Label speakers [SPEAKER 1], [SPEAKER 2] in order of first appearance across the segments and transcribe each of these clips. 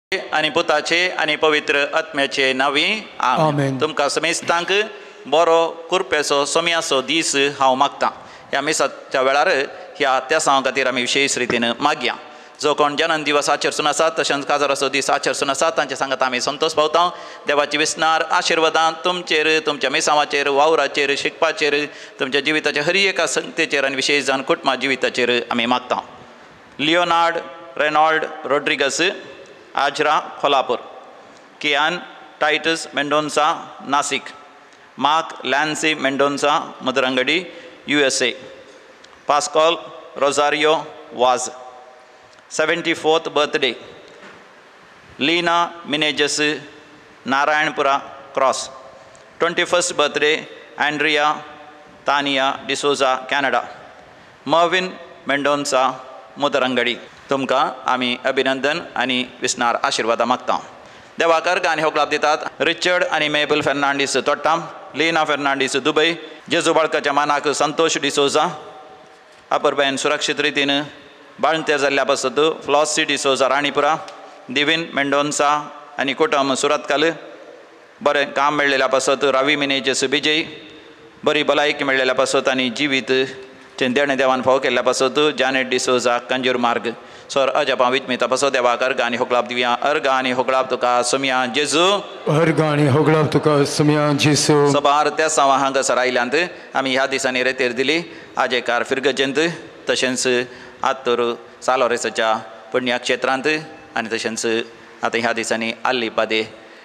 [SPEAKER 1] आनी पुताचे आनी पवित्र आत्म्याचे नांवी
[SPEAKER 2] आमेन.
[SPEAKER 1] तुमकां समेस्तांक बरो कुरपेचो सोम्याचो दीस हांव मागतां. ह्या मिसाच्या वेळार ह्या त्या सांवा खातीर आमी विशेश रितीन मागया. जो कोण जन्म दिवस आचरसून आसात तशेंच काजाराचो दीस आचरसून आसात तांचे सांगात आमी संतोश पावता. देवाची विस्नार आशिर्वादां तुमचेर, तुमच्या मिसांवाचेर, वावराचेर, शिकपाचेर, तुमच्या जिविताच्या हर एका संगतेचेर आनी विशेश जावन कुटुंबा जिविताचेर आमी मागता. Leonard Reynold Rodrigues, Ajara Kolhapur. Kian Titus Mendonca, Nashik. Mark Lancy Mendonca, Madrangadi, USA. Pascal Rosario Vaz, 74th birthday. Leena Menezes, Narayanpura cross. 21st birthday Andrea Tania D'Souza, Canada. Mervin Mendonca, Madrangadi. तुमकां आमी अभिनंदन आनी विस्नार आशिर्वाद मागता. देवाकार आनी हो क्लाब दितात. रिचर्ड आनी मेबल फेर्नांडीस, तोट्टाम. लीना फेर्नांडीस, दुबय. जेजू बाळकाच्या मानाक संतोष डिसोजा, अपर्बेन सुरक्षीत रितीन बाळंतेर जाल्ल्या पासत फ्लॉसी डिसोजा, राणीपुरा. दिवीन मेंडोन्सा आनी कुटुंब सुरतकाल. बरें काम मेळ्ळेल्या पासत रावी मिनेजस, बिजय. बरी भलायकी मेळ्ळेल्या पासत आनी जिवीत देणे देवान फाव केल्ल्या पासत जानेट डिसोजा, कंजूर मार्ग. सर अजपा विचमिता पासत देवाक अर्घ आनी होगलाब दिवया. अर्घ आनी होगलाब तुका सोम्या जेजू.
[SPEAKER 2] अर्घ आनी होगलाब तुका सोम्या जेजू.
[SPEAKER 1] सबार त्या सावा हांगासर आयल्यांत आमी ह्या दिसांनी रेतेर दिली. आजेकार फिरगजंत, तशेंच आत्तोर सालोरेसाच्या पुण्या क्षेत्रांत आनी तशेंच आतां ह्या दिसांनी आल्ली पादे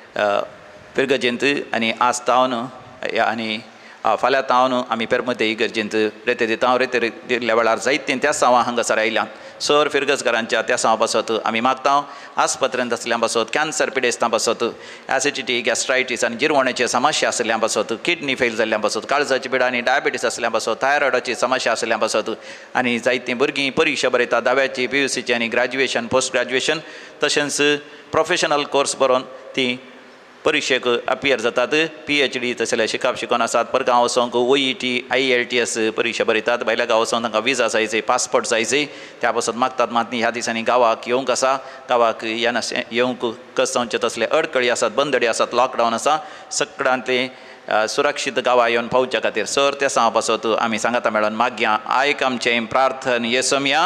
[SPEAKER 1] फिरगजंत आनी आज तावन आनी फाल्यां तावन आमी पेरमते इगर्जेंत रेते दिता. रेते दिल्ल्या वेळार जायतीं त्या सावा हांगासर आयल्यां. सर फिरगजकारांच्या त्या सावा पासत आमी मागता. आस्पत्रेंत आसल्या पासत, कॅन्सर पिडेस्तां पासत, एसिडिटी, गॅस्ट्रायटीस आनी जिरवण्याची समस्या आसल्या पासत, किडनी फेल जाल्ल्या पासत, काळजाची पिडा आनी डायबिटीस आसल्या पासत, थायरॉयडाची समस्या आसल्या पासत आनी जायतीं भुरगीं परीक्षा बरयता. दाव्याची, PUCची आनी ग्रॅज्युएशन, पोस्ट ग्रॅज्युएशन तशेंच प्रोफेशनल कोर्स बरोवन तीं परीक्षेक अपियर जातात. PhD तसले शिकप शिकोवन आसात. परगांव वचोंक OET, IELTS परीक्षा बरयतात. भायल्या गांव वचोन तांकां विजा जायचे, पासपोर्ट जायचे. त्या पासत मागतात. मात ह्या दिसांनी गांवाक येवंक आसा. गांवाक येवंक कसोवचे तसले अडखळी आसात, बंदडी आसात, लॉकडावन आसा. सगळ्यांतले सुरक्षीत गांवां येवन पावच्या खातीर सर त्या सांवा पासत आमी सांगाता मेळोन मागया. आयक आमचें प्रार्थन येसोम्या.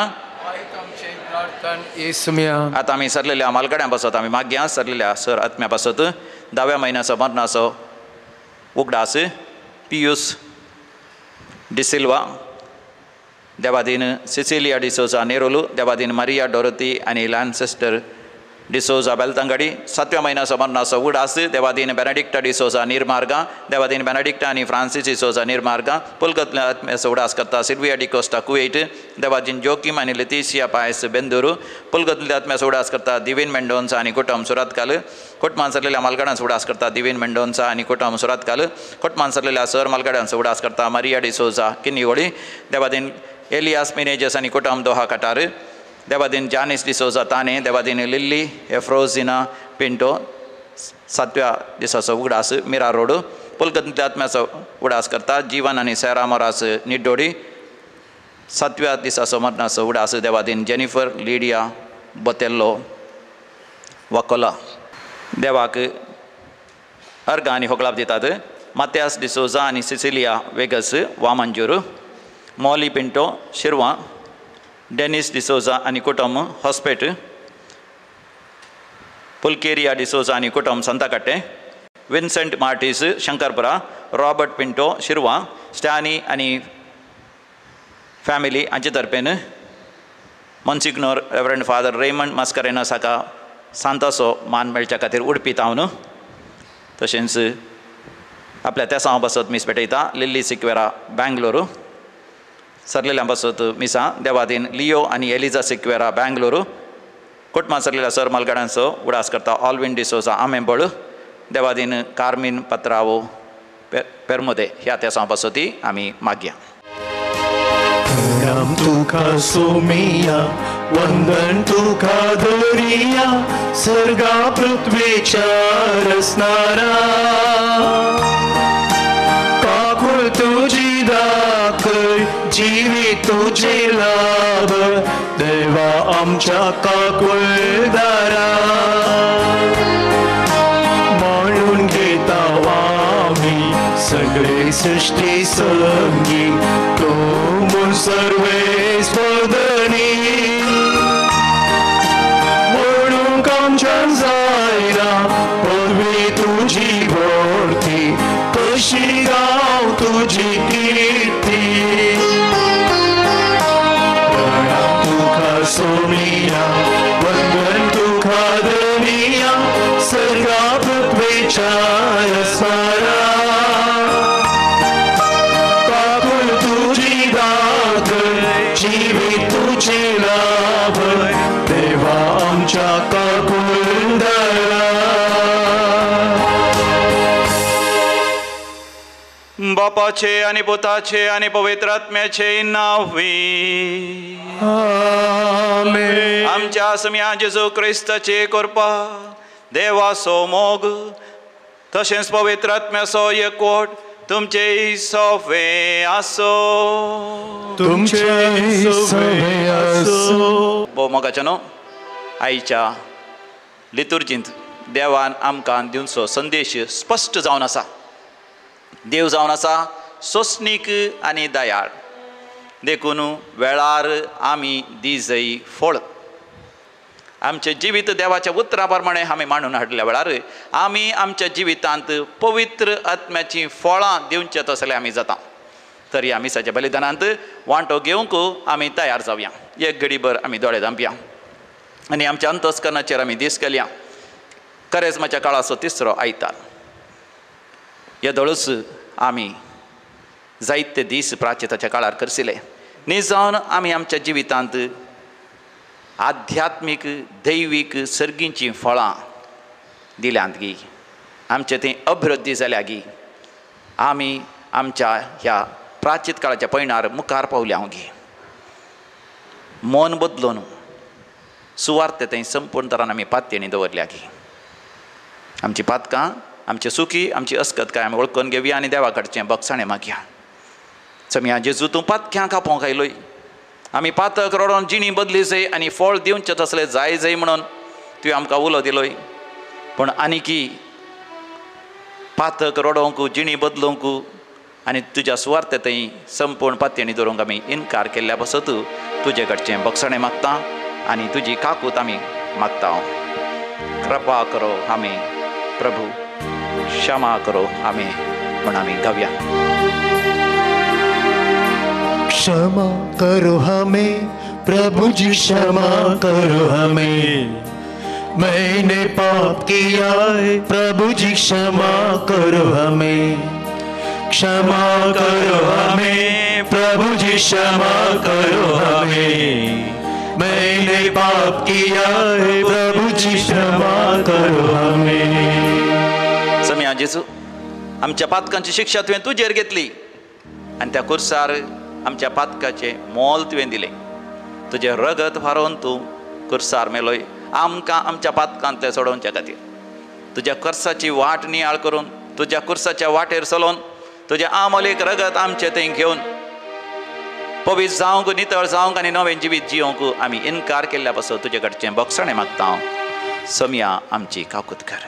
[SPEAKER 1] आतां आमी सरलेल्या मालगड्यां पासत आमी मागया. सरलेल्या सर आत्म्या पासत 10व्या म्हयन्याचो मरणाचो उगडास पियूस डिसिल्वा. देवादीन सिसिलिया डिसोजा, नेरोलू. देवादीन मारिया डोरोती आनी लॅन्सेस्टर डिसोजा, बेलतंगडी. 7व्या म्हयन्याचो मरणाचो उगडास देवादीन बेनेडिक्टा डिसोजा, निर्मार्गा. देवादीन बेनेडिक्टा आनी फ्रांसीस डिसोजा, निर्मार्गा. पुलगतल्या आत्म्याचो उगडास करता सिल्विया डिकोस्टा, कुवेट. देवादीन जोकीम आनी लेतिसिया पायस, बेंदूरू. पुलगतल्या आत्म्याचो उगडास करता दिवीन मेंडोन्सा आनी कुटुंब सुरतकाल. कुटुंबान सरलेल्या मालगड्यांचो उगडास करता दिवीन मेंडोन्सा आनी कुटुंब सुरतकाल. कुटुंबान सरलेल्या सर मालगड्यांचो उगडास करता मारिया डिसोजा, किन्नीवळी. देवादीन एलियास मिनेजस आनी कुटुंब दोहा कटार. देवादीन जानिस डिसोजा, ताने. देवादीन लिल्ली एफ्रोजिना पिंटो. 7व्या दिसाचो उगडास मिरा रोड. पुलगतल्या आत्म्याचो उगडास करता जीवन आनी सेरा मोरास, निड्डोडी. 7व्या दिसाचो मरणाचो उगडास देवादीन जेनिफर लिडिया बोतेल्लो, वाकोला. देवाक अर्घ आनी होगलाब दितात. मात्यास डिसोजा आनी सिसिलिया वेगस, वामंजूर. मॉली पिंटो, शिरवा. डेनिस डिसोजा आनी कुटुंब, हॉस्पेट. पुलकेरिया डिसोजा आनी कुटुंब, संताकट्टे. विन्सेंट मार्टीस, शंकरपुरा. रॉबर्ट पिंटो, शिरवा. स्टॅनी आनी फॅमिली हांचे तर्फेन monsignor reverend father Raymond Mascarenhas हाका सांताचो मान मेळच्या खातीर उडपी तावन. तशेंच आपल्या त्या सांवा पासत मीस पेटयता. लिल्ली सिक्वेरा, बँगलोरू. सरलेल्या पासत मिसा देवादीन लिओ आनी एलिझा सिक्वेरा, बँगलोरू. कुटुंबान सरलेल्या सर मालगड्यांचो उगडास करता ऑल्विन डिसोजा, आमेंबोळ. देवादीन कार्मिन पत्रावो, पेरमोदे. ह्या त्या सांवा पासती आमी मागया.
[SPEAKER 3] तुका सोमिया वंदन तुका दोरिया सर्गा पृथ्वीच्या रचणारा. काकूळ तुझी दाखय जीवित तुझे लाभ देवा आमच्या काकुळदारा. सृष्टी संगी तो मुन सर्वेस पदनी म्हणून कामच्यान जायना पदवी तुझी भरती कशी गाव तुझी कीर्ती प्रणाम तुका सोमिया वंदन तुका धनिया सर्गा पृथ्वीच्या सारा काकुल तुझी दाखल जीवित तुझे लाभ देवा आमच्या काकुल दरा
[SPEAKER 1] बापाचे आणि पुताचे आणि पवित्र आत्म्याचे नावी
[SPEAKER 3] आमेन.
[SPEAKER 1] आमच्या सम्या जेजू क्रिस्ताची कृपा देवाचो मोग तशेंच पवित्र आत्म्याचो एकवट तुमचे सोफे आसो
[SPEAKER 3] तुमचे सवे असो.
[SPEAKER 1] भोव मोगाच्या न्हू आईच्या लितुर्जींत देवान आमकां दिवचो संदेश स्पश्ट जावन आसा. देव जावन आसा सोंसणीक आनी दयाळ देखून वेळार आमी दिजई फळ आमचे जिवीत देवाच्या उतरा प्रमाणे आमी मांडून हाडल्या वेळार आमी आमच्या जिवितांत पवित्र आत्म्याची फळां दिवचे तसले आमी जाता. तरी आमी मिसाच्या बलिदानांत वांटो घेवंक आमी तयार जावया. एक घडीभर आमी दोळे धांपया आनी आमच्या अंतस्करणाचेर आमी दीस केल्या. करेजमाच्या काळाचो तिसरो आयतार येदोळूच आमी जायते दीस प्राचिताच्या काळार करसिले. न्हीज जावन आमी आमच्या जिवितांत आध्यात्मीक दैवीक सर्गींची फळां दिल्यांत गी आमचें तें अभिवृद्धी जाल्या गी आमी आमच्या ह्या प्राचीत काळाच्या पैणार मुखार पावल्या गी. मन बदलून सुवार्थ थंय संपूर्ण तरान आमी पातयेनी दवरल्या गी. आमची पातकां आमची सुखी आमची अस्कतकाय आमी वळखून घेवया आनी देवा कडचें बक्षाणें मागया. सम्या जेजू तूं पातक्यां कापोवंक आयलोय. आमी पातक रडोवन जिणी बदली जाय आनी फळ दिवचें तसलें जाय जाय म्हणून तुवें आमकां उलो दिलोय. पूण आनीकी पातक रडोवंक जिणी बदलूंक आनी तुज्या सुवार्थ थंय संपूर्ण पातयेनी दवरूंक आमी इन्कार केल्ल्या बसत तुजे कडचें बक्षाणें मागता आनी तुजी काकूत आमी मागता. कृपा करो आमी प्रभू क्षमा करो आमी म्हण आमी गावया.
[SPEAKER 3] क्षमा करो हमें प्रभु जी क्षमा करो हमें मैंने पाप किया है प्रभु जी क्षमा करो हमें क्षमा करो हमें प्रभु जी क्षमा करो हमें मैंने पाप किया है प्रभु जी क्षमा करो हमें.
[SPEAKER 1] सम्या जेजू आमच्या पातकांची शिक्षा तुवें तुजेर घेतली आनी त्या कुर्सार आमच्या पातकाचे मोल तुवें दिलें. तुजें रगत व्हारोवन तूं कुर्सार मेलोय आमकां आमच्या पातकांतले सोडोवच्या खातीर. तुज्या कर्साची वाट नियाळ करून तुज्या कुर्साच्या वाटेर चलोवन तुजें आमोलेक रगत आमचें थंय घेवन पवित्र जावंक नितळ जावंक आनी नवें जिवीत जियोंक आमी इन्कार केल्ल्या पासून तुजे कडचें बक्षाणें मागता हांव. सम्या आमची काकूत कर.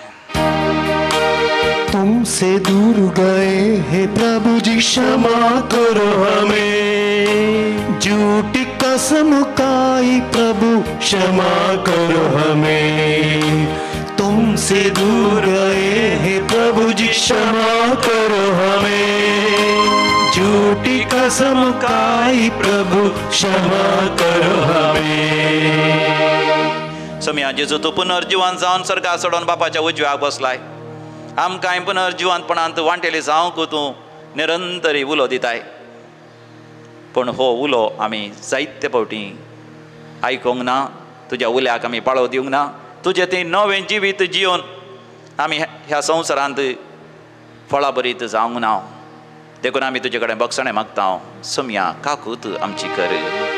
[SPEAKER 3] तुमसे दूर गए हे प्रभु जी क्षमा करो हमें झूठी कसम खाई प्रभु क्षमा करो हमें तुमसे दूर गए हे प्रभु जी क्षमा करो हमें झूठी कसम खाई प्रभु क्षमा करो हमें.
[SPEAKER 1] सम्या जेजू तूं पुनर्जिवान जावन सर्गा सोडून बापाच्या उजव्याक बसलाय. आमकांय पुनर्जिवानपणांत वांटेली जावंक तूं निरंतरी उलो दिताय. पूण हो उलो आमी जायते फावटी आयकूंक ना. तुज्या उल्याक आमी पाळो दिवंक ना. तुजें तें नवें जिवीत जियोन आमी ह्या संवसारांत फळां बरीत जावंक ना. देखून आमी तुजे कडेन बक्षाणें मागता. सम्या काकूत आमची कर.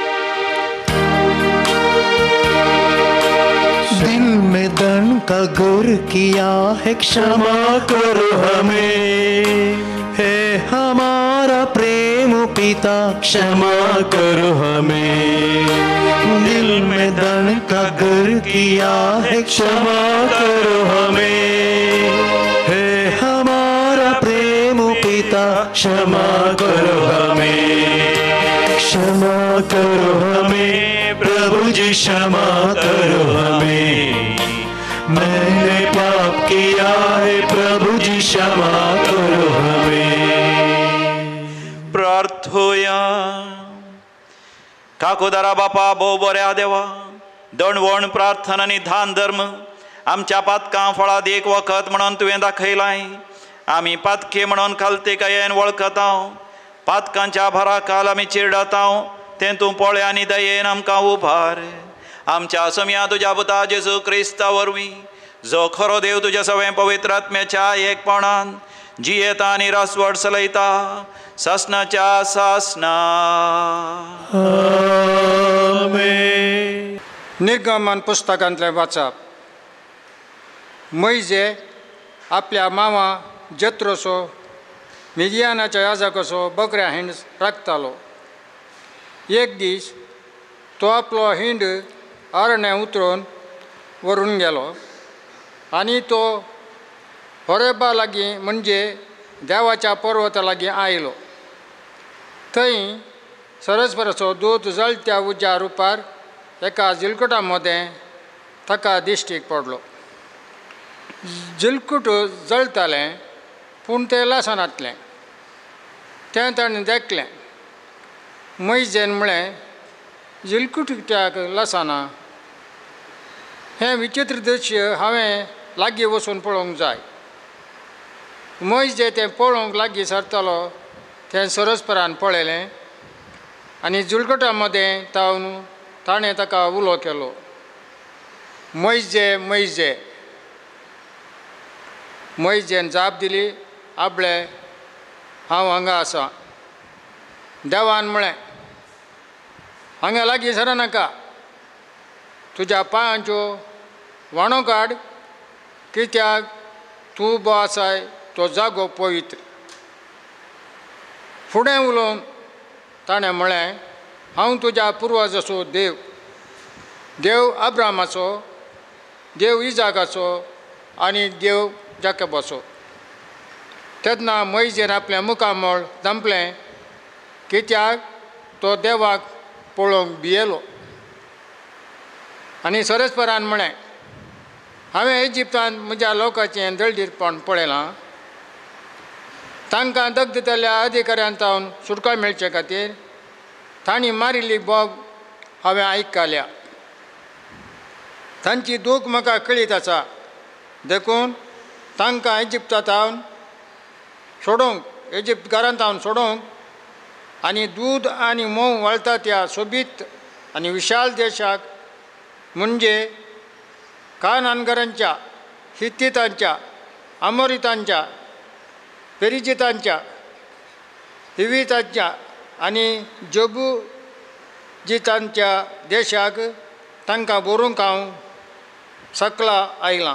[SPEAKER 3] दिल में दंड का गुर किया है क्षमा करो हमें है हमारा प्रेम पिता क्षमा करो हमें दिल में दंड का गुर किया है क्षमा करो हमें है हमारा प्रेम पिता क्षमा करो हमें, क्षमा करो हमें प्रभु जी, क्षमा करो हमें। मैंने पाप किया है प्रभु जी, क्षमा करो हमें।
[SPEAKER 1] प्रार्थोया। काकोदारा बापा भोव बऱ्या देवा, दणवण प्रार्थना आनी दान धर्म आमच्या पातकां फळां एक वखत म्हणून तुवें दाखयलाय। आमी पातके म्हणून खालतेकायेन वळखता, पातकांच्या भरा काल आमी चिरडता, तें तूं पळय आनी दयेन आमकां उबार। आमच्या समिया तुज्या पुता जेजू क्रिस्ता वरवीं, जो खरो देव तुज्या सगळें पवित्र आत्म्याच्या एकपणान जियेता आनी रासवड चलयता सासनाच्या सासना।
[SPEAKER 4] आमेन। निर्गमन पुस्तकांतलें वाचप। मोइजे आपल्या मावा जत्रोचो मिदियानाच्या याजकाचो बकऱ्या हिंड राखतालो। एक दीस तो आपलो हिंड अरण्या उतरून व्हरून गेलो आनी तो होरेबा लागीं म्हणजे देवाच्या पर्वता लागीं आयलो। थंय सरस्वराचो दूत जळत्या उज्या रुपार एका जिलकुटा मदें ताका दिश्टीक पडलो। जिलकूट जळटालें पूण तें लसणांतलें, तें ताणें देखलें। मोइजेन म्हळें, जिलकूट कित्याक लसना? हें विचित्र दृश्य हांवें लागीं वचून पळोवंक जाय। मोइजे तें पळोवंक लागीं सरतालो तें सरस्परान पळयलें आनी जिलकुटा मदें ताणें ताका उलो केलो, मोइजे मोइजे। मोइजेन जाप दिली, आपले हांव हांगा आसा। देवान म्हळें, हांगा लागीं सरनाका, तुज्या पांयांच्यो वाणो काड, कित्याक तूं बो आसाय तो जागो पवित्र। फुडें उलोवन ताणें म्हळें, हांव तुज्या पुर्वजाचो देव, देव अब्रामाचो, देव इजाकाचो आनी देव जाकोबाचो। तेन्ना मोइजेन आपलें मुखामळ धांपलें, कित्याक तो देवाक पळोवंक भियेलो। आनी सरस्परान म्हळें, हांवें इजिप्तांत म्हज्या लोकांचें दळदीरपण पळयलां। तांकां दग्ध जाल्ल्या अधिकाऱ्यांतावन सुटका मेळचे खातीर तांणी मारिल्ली बोब हांवें आयकल्या। तांची दूख म्हाका कळीत आसा, देखून तांकां इजिप्तांतावन सोडूंक, इजिप्त घरांतावन सोडूंक आनी दूद आनी मोव वळटा त्या सोबीत आनी विशाल देशाक, म्हणजे कानानगरांच्या, हित्तीतांच्या, अमोरितांच्या, पेरिजितांच्या, हिवीतांच्या आनी जबूजितांच्या देशाक तांकां व्हरूंक हांव सकला आयलां।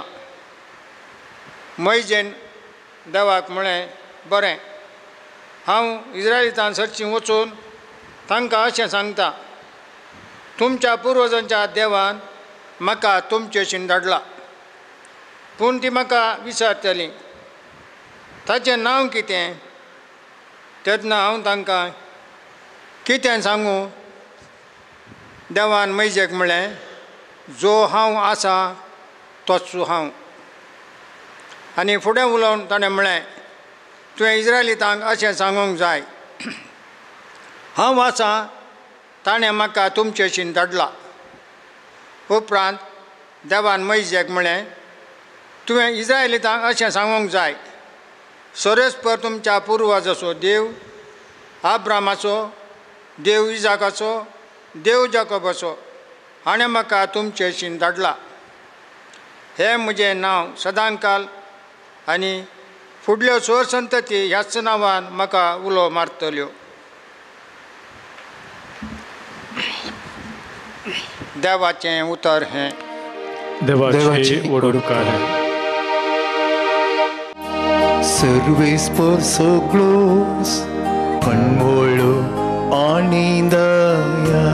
[SPEAKER 4] मोइजेन देवाक म्हळें, बरें, हांव इस्रायलितां सरची वचून तांकां अशें सांगता, तुमच्या पुर्वजांच्या देवान म्हाका तुमचे अशीं धाडला, पूण ती म्हाका विचारतलीं, ताचें नांव कितें? तेन्ना हांव तांकां कितें सांगूं? देवान मोइजेक म्हळें, जो हांव आसा तोच हांव। आनी फुडें उलोवन ताणें म्हळें, तुवें इस्रायलितांक अशें सांगूंक जाय, हांव आसा ताणें म्हाका तुमचे अशीं धाडला। उपरांत देवान मोइजेक म्हळें, तुवें इस्रायलितांक अशें सांगूंक जाय, सरस्पर तुमच्या पुर्वजाचो देव, अब्रामाचो देव, इजाकाचो देव, जाकोबाचो हाणें म्हाका तुमचे अशीं धाडला। हें म्हजें नांव सदांकाल आनी फुडल्यो 4 संतती ह्याच नांवान म्हाका उलो मारतल्यो। देवाचें उतर हें।
[SPEAKER 3] देवाची वडणुकार है।
[SPEAKER 2] सर्वेस्पर सगळोस कणमोळो आनी दया,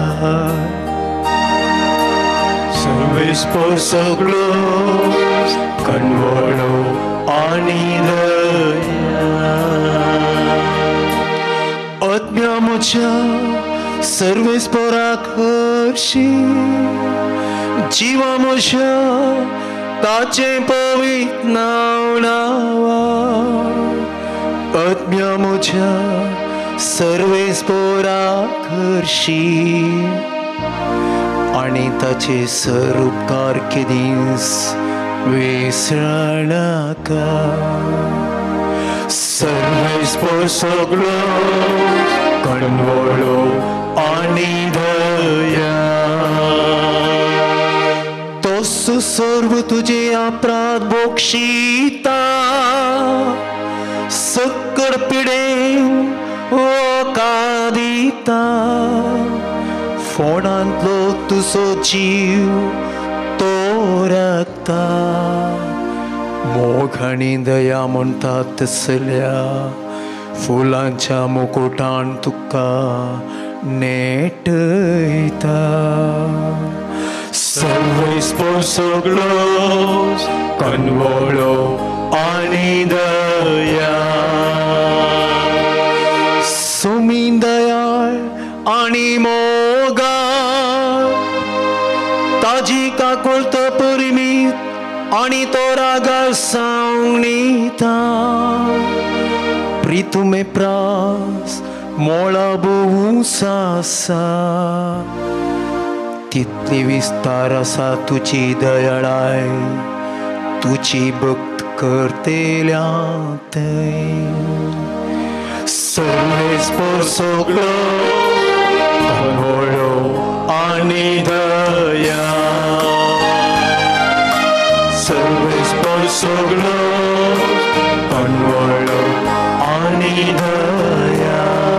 [SPEAKER 3] सर्वेस्पर सगळोस कणमोळो आनी दया,
[SPEAKER 2] म्हज्या सर्वेस्पराक हरशी जिवा म्हज्या ताचे पवित्र नांव नावा आत्म्या म्हज्या सर्वेस्पराक हरशी आनी ताचे सरूपकार केदीस विसरनाका सर्वेस्पर सगळो कणवळो आनी दया तोस सर्व तुझे अपराध बोक्षिता सकड पिडे ओका दिता फोंडांतलो तुजो जीव तो राखता मोग आनी दया म्हणटात तसल्या फुलांच्या मुकुटान तुका नेटयता सर्वेस्पर सगळो कणवळो आनी दया सुमीन दयाळ आनी मोगा ताजी काकुळत परिमीत आनी तो रागा सावणीता प्रितुमे प्रास मोळा बहुसा आसा तितली विस्तार आसा तुजी दयाळाय तुजी भक्त करतेल्या सर्वेस्पर सगळो कणवळो आनी दया सर्वेस्पर सगळो कणवळो आनी दया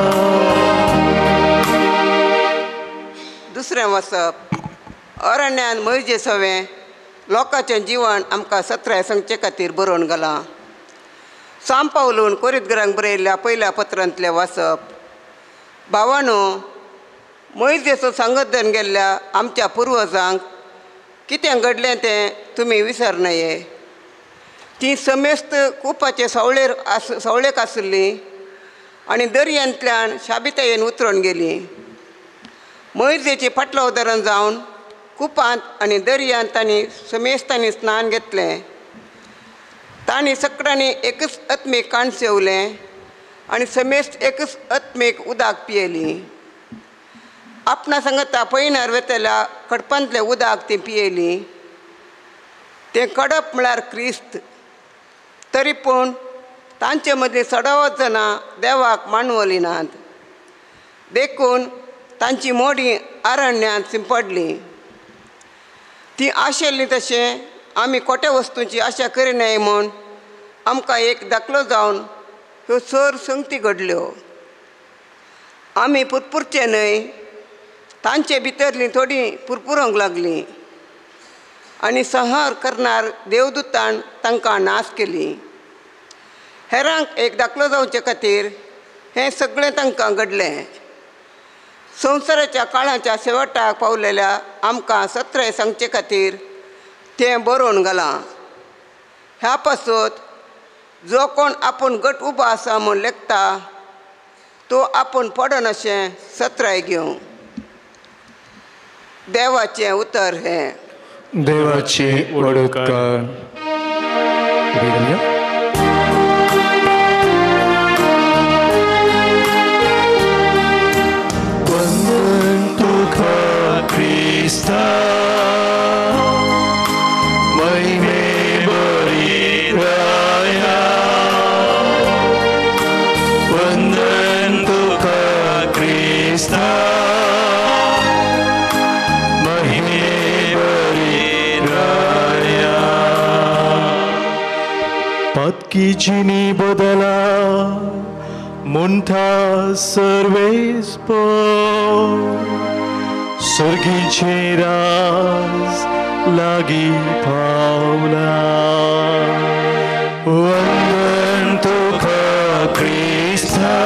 [SPEAKER 5] दुसरें वचप अरण्यान मैजे सवें लोकांचें जिवन आमकां 17 सांगचे खातीर बरोवन घालां साम पावलून कोरिंथींक बरयल्ल्या पयल्या पत्रांतलें वाचप भावांनो मैजेचो सांगतन गेल्ल्या आमच्या पुर्वजांक कितें घडलें तें तुमी विसरनाये ती समेस्त कुपाचे सवळेक आशिल्ली आनी दर्यांतल्यान शाबितायेन उतरून गेली मैजेची फाटलो उदाहरण जावन कुपांत आनी दर्यांत तांणी समेस्तांनी स्नान घेतलें तांणी सकडांनी एकच आत्मीक काण सेवलें आनी समेस्त एकच आत्मीक उदक पियेलीं आपणा सांगता पैनार वेतेल्या कडपांतलें उदक तीं पियेलीं तें कडप म्हळ्यार क्रिस्त तरी पूण तांचे मदीं 16 जाणां देवाक मानवली नात देखून तांची मोडी अरण्यात शिंपडली ती आशिल्ली तशें आमी खोट्या वस्तूंची आशा करिनाय म्हूण आमकां एक दाखलो जावन ह्यो सर संगती घडल्यो आमी पुरपुरचे न्हय तांचे भितरलीं थोडीं पुरपुरोंक लागलीं आनी संहार करणार देवदूतान तांकां नाश केली हेरांक एक दाखलो जावचे खातीर हें सगळें तांकां घडलें संवसाराच्या काळाच्या शेवटाक पावलेल्या आमकां 17 सांगचे खातीर तें बरोवन घालां ह्या पासत जो कोण आपूण गट उबो आसा म्हूण लेखता तो आपूण पडन अशें 17 घेवं देवाचें उतर हें
[SPEAKER 2] देवाचे वडोदकार वंदन तुका क्रिस्ता महिमे बरी राया वंदन तुका क्रिस्ता पातकीची बदला म्हणटा सर्वेस्पर सर्गीचे राज लागी पावला वंदन तुका क्रिस्ता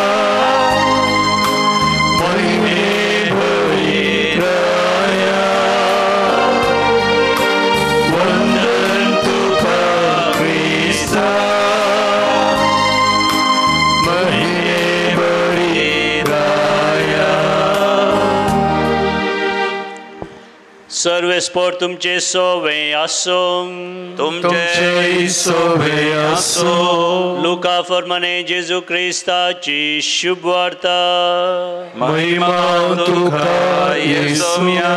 [SPEAKER 2] महिमे बरी राया वंदन तुका क्रिस्ता महिमे बरी राया
[SPEAKER 6] सर्वेस्पोर तुमचे सोवे आसो
[SPEAKER 2] तुमचे सोवे आसो
[SPEAKER 6] लुका फर्माने जेजू क्रिस्ताची शुभ वार्ता
[SPEAKER 2] महिमा तुका येसुया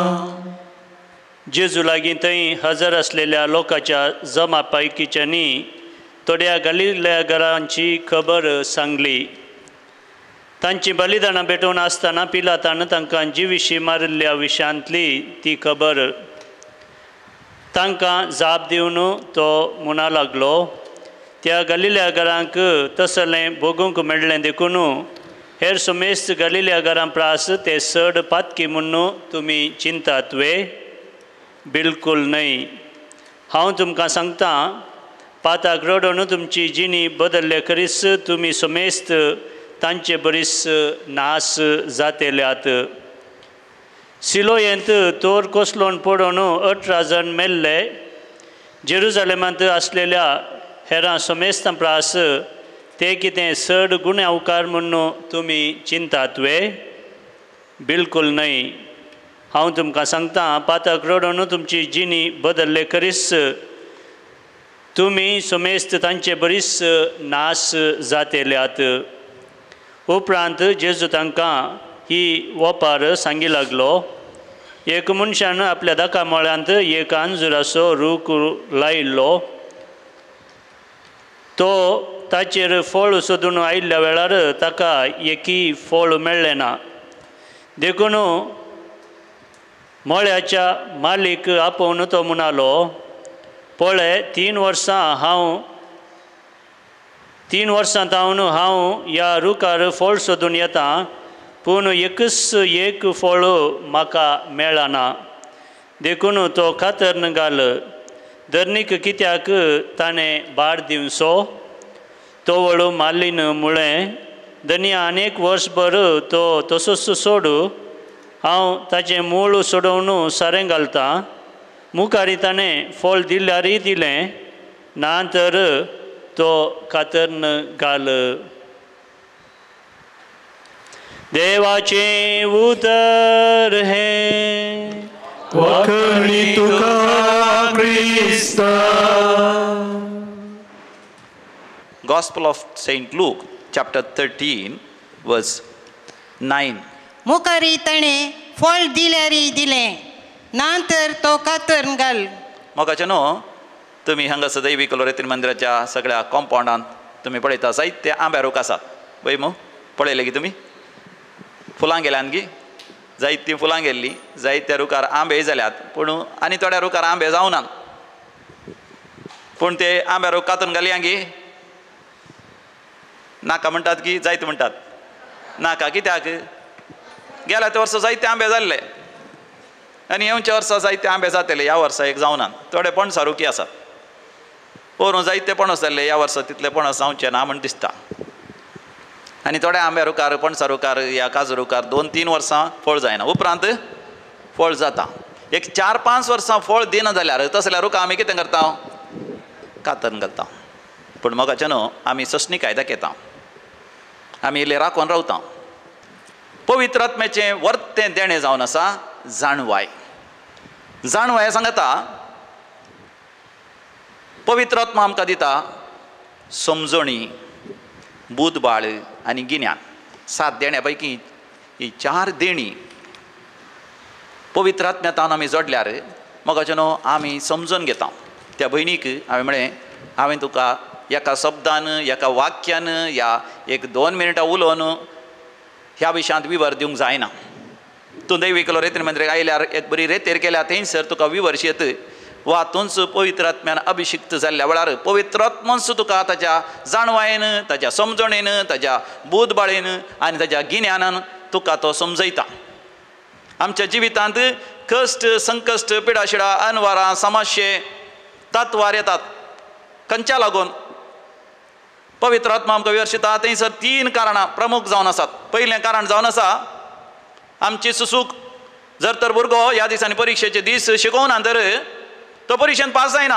[SPEAKER 6] जेजू लागीं थंय हजर असलेल्या लोकांच्या जमापैकीच्यांनी थोड्या गलिलेयकारांची खबर सांगली. तांची बलिदानां भेटून आसतना पिलातान तांकां जिविशी मारिल्ल्या विशयांतली ती खबर तांकां जाप दिवन तो म्हणा लागलो. त्या गलिलेयकारांक तसलें भोगूंक मेळ्ळें देखून हेर सुमेस्त गलिलेयकारां प्रास ते चड पातकी म्हणून तुमी चिंतात वे? बिलकूल न्हय. हांव तुमकां सांगता पाताक रडोवन तुमची जिणी बदल्ले खरीस तुमी सुमेस्त तांचे बरीस नास जातेल्यात. सिलोयेंत तोर कोसलोन पडोवन 18 जण मेल्ले. जेरुजालेमांत आसलेल्या हेरां समेस्तां प्रास ते कितें चड गुन्यांवकार म्हणून तुमी चिंतात वे? बिलकूल न्हय. हांव तुमकां सांगता पाताक रडोवन तुमची जिणी बदल्ले खरीस तुमी समेस्त तांचे बरीस नास जातेल्यात. उपरांत जेजू तांकां ही वपार सांगी लागलो. एक मनशान आपल्या धाका मळ्यांत एक आंजुराचो रूख लायिल्लो. तो ताचेर फळ सोदून आयिल्ल्या वेळार ताका एकूय फळ मेळ्ळें ना. देखून मळ्याच्या मालीक आपोवन तो म्हणालो, पळय 3 वर्सां जावन हांव ह्या रुखार फळ सोदून येता, पूण एकच एक फळ म्हाका मेळना. देखून तो खातर घाल. धरणीक कित्याक ताणें भार दिवचो? तो वळू मालीन म्हळें, धनिया आनीक वर्सभर तो तसोच सोड. हांव ताचें मूळ सोडोवन सारें घालतां. मुखारी ताणें फळ दिल्यारय दिलें, ना तर तो कातरन घाल. देवाचे उतर हे
[SPEAKER 2] वखणी तुका क्रिस्ता.
[SPEAKER 1] Gospel of Saint Luke, chapter 13, verse 9.
[SPEAKER 7] मुखारी ताणें फळ दिल्यारय दिलें, नांतर तो कातरन घाल.
[SPEAKER 1] मोगाचे न्हू, तुमी हांगासर दैवी कलोरेतीन मंदिराच्या सगळ्या कॉम्पाउंडांत तुमी पळयता जायते आंबे रूख आसात. पळय मू पळयले की तुमी फुलां गेल्यान गी जायतीं फुलां गेल्लीं, जायत्या रुखार आंबेय जाल्यात, पूण आनी थोड्या रुखार आंबे जावनात. पूण ते आंब्या रूख कातून घालया गी नाका म्हणटात की जायत म्हणटात? नाका. कित्याक? गेल्या त्या वर्सा जायते आंबे जाल्ले आनी येवच्या वर्सा जायते आंबे जातले. ह्या वर्सा एक जावनात. थोडे पणसा रुखी आसात. पोरूं जायते पणस जाल्ले, ह्या वर्सा तितले पणस जावचे ना म्हण दिसता. आनी थोड्या आंब्या रुखार पणसा रुखार या काजू रुखार 2-3 वर्सां फळ जायना, उपरांत फळ जाता. एक 4-5 वर्सां फळ दिना जाल्यार तसल्या रुखां आमी कितें करता? कातरन घालता. पूण मोगाचें न्हू, आमी ससणी कायद्याक येता, आमी इल्ले राखोन रावता. पवित्र आत्म्याचें वर्तें देणें जावन आसा जाणवाय. जाणवाय सांगता पवित्र आत्मा आमकां दिता समजणी, बुधबाळ आनी गिन्यान. 7 देण्या पैकी ही 4 देणी पवित्र आत्म्यातान आमी जोडल्यार मोगाचें न्हू आमी समजून घेता. त्या भयणीक हांवें म्हळें, हांवें तुका एका शब्दान एका वाक्यान या 1-2 मिनटां उलोवन ह्या विशयांत विवर दिवंक जायना. तूं दैवी कलोरेतीन मंदिराक आयल्यार एक बरी रेतेर केल्या थंयसर तुका विवर्श येत. वा तूंच पवित्र आत्म्यान अभिशिक्त जाल्ल्या वेळार पवित्र आत्मोच तुका ताच्या जाणवायेन, ताच्या समजणेन, ताच्या बुधबाळेन आनी ताच्या गिन्यानान तुका तो समजयता. आमच्या जिवितांत कश्ट, संकश्ट, पिडाशिडा, अनवरां, समस्ये, तत्वार येतात. खंयच्या लागून? पवित्र आत्मा आमकां विवर्शिता. थंयसर 3 कारणां प्रमुख जावन आसात. पयलें कारण जावन आसा आमची सुसूक. जर तर भुरगो ह्या दिसांनी परिक्षेचे दीस शिकोवना तर तो परिक्षेन पास जायना.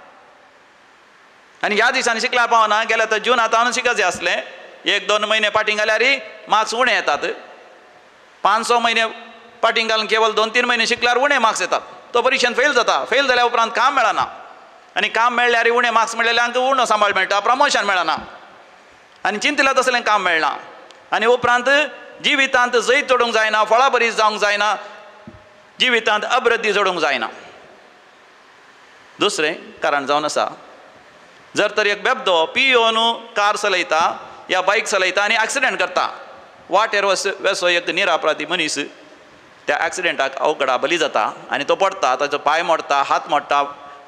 [SPEAKER 1] आनी ह्या दिसांनी शिकल्या पावना. गेल्या तर जूनांत हांव शिकचे आसलें. 1-2 म्हयने पाटी घाल्यार मार्क्स उणें येतात. 5-6 म्हयने पाटींग घालून केवळ 2-3 म्हयने शिकल्यार उणे मार्क्स येतात. तो परीक्षेन फेल जाता. फेल जाल्या उपरांत काम मेळना आनी काम मेळ्ळ्यार उणे मार्क्स मेळ्ळ्यांक उणो सांबाळ मेळटा, प्रमोशन मेळना आनी चिंतल्या तसलें काम मेळना आनी उपरांत जिवितांत जैत जोडूंक जायना, फळां बरी जावंक जायना, जिवितांत अभिवृद्धी जोडूंक जायना. दुसरें कारण जावन आसा, जर तर एक बेबदो पियोन कार चलयता या बायक चलयता आनी एक्सिडेंट करता, वाटेर वचो एक निरापराधी मनीस त्या एक्सिडेंटाक अवघडा बली जाता आनी तो पडटा, ताचो पांय मोडटा, हात मोडटा,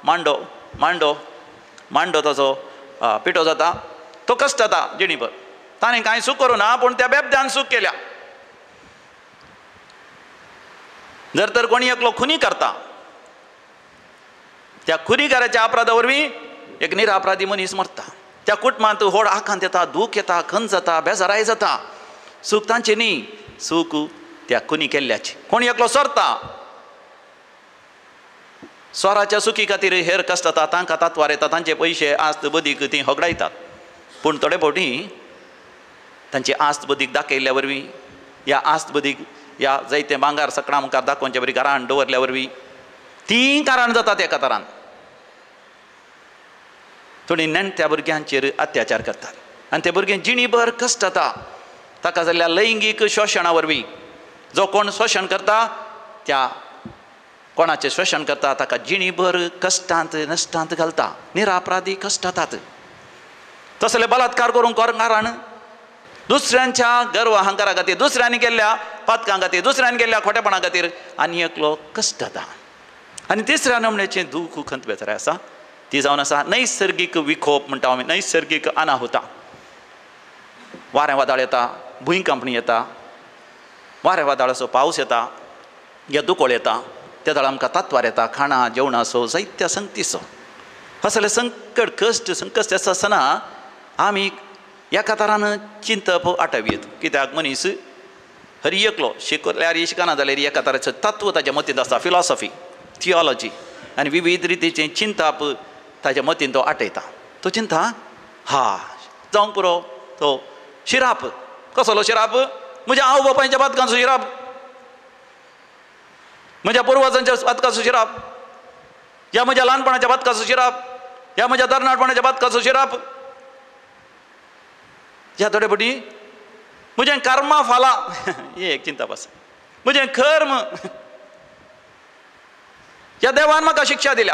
[SPEAKER 1] मांडो ताचो पिठो जाता, तो कश्ट जाता जिणीभर. ताणें कांय चूक करूं ना, पूण त्या बेबद्यान चूक केल्या. जर तर कोणी एकलो खुनी करता, त्या खुनीकाराच्या अपराधा वरवीं एक निरापराधी मनीस मरता. त्या कुटुंबांत व्हड आकांत येता, दूख येता, खंत जाता, बेजाराय जाता. सूख तांचे न्ही, सूख त्या खुनी केल्ल्याची. कोणी एकलो सरता, स्वराच्या सुखी खातीर हेर कश्ट जाता, तांकां तांतवार येता, तांचे पयशे आस्त बदीक ती होगडायतात. पूण थोडे फावटी तांची आस्त बदीक दाखयल्ल्या वरवीं, ह्या आस्त बदीक ह्या जायते भांगार सकाळ मुखार दाखोवचे बरी घरान दवरल्या वरवीं ती कारण जातात एका तरान. थोडी नेणट्या भुरग्यांचेर अत्याचार करतात आनी ते भुरगे जिणीभर कश्ट जाता. ताका जाल्ल्या लैंगीक शोशणा वरवीं जो कोण शोशण करता, त्या कोणाचें शोशण करता ताका जिणीभर कश्टांत नश्टांत घालता. निरापराधी कश्ट जातात. तसले बलात्कार करूंक कारण दुसऱ्यांच्या गर्व अहंकारा खातीर, दुसऱ्यांनी केल्ल्या पातकां खातीर, दुसऱ्यांनी केल्ल्या खोटेपणा खातीर आनी एकलो कश्ट जाता. आनी तिसऱ्या नमण्याचें दूख खंत बेजाराय आसा ती जावन आसा नैसर्गीक विकोप म्हणटा आमी, नैसर्गीक अनाहुतां. वारें वादळ येता, भुंयकांपणी येता, वारें वादळाचो पावस येता, या दुकोळ येता, त्या दाळ आमकां तांतवार येता, खाणां जेवणाचो जायत्या संगतीचो. असले संकट कश्ट संकश्ट आसतना आमी एका तरान चिंतप आटवीत. कित्याक मनीस हरी एकलो शिकल्यार शिकना जाल्यार एका तराचें तत्व ताच्या मतींत आसता, फिलॉसॉफी, थियोलॉजी आनी विविध रितीचें चिंतप ताच्या मतीन तो आटयता. तो चिंता जावंक पुरो तो शिराप. कसलो शिराप? म्हज्या आवय बापायच्या बातकांचो शिराप, म्हज्या पुर्वजांच्या बातकाचो शिराप, ह्या म्हज्या ल्हानपणाच्या बातकाचो शिराप, ह्या म्हज्या तरणाटपणाच्या बातकाचो शिराप. ह्या थोडे फावटी म्हजें कर्मा फालां ही एक चिंता आसा. म्हजें कर्म, ह्या देवान म्हाका शिक्षा दिल्या.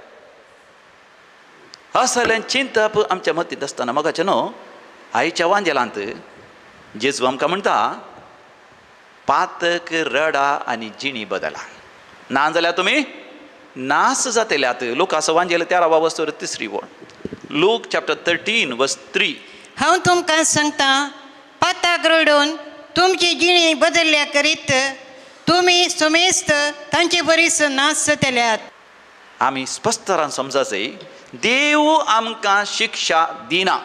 [SPEAKER 1] असलें चिंतप आमच्या मतींत आसतना मोगाचें न्हू. आयच्या वांजेलांत जेजू आमकां म्हणटा, पातक रडा आनी जिणी बदला, ना जाल्यार तुमी नास जातल्यात. लुकास वांजेल 13 वचोर 3 वळ. लूक चॅप्टर 13 वर्स 3.
[SPEAKER 7] हांव तुमकां सांगता, पाताक रडून तुमची जिणी बदल्ल्या करीत तुमी सुमेस्त तांचे बरीच नास जातल्यात.
[SPEAKER 1] आमी स्पश्ट तरान समजाचें, देव आमकां शिक्षा दिना.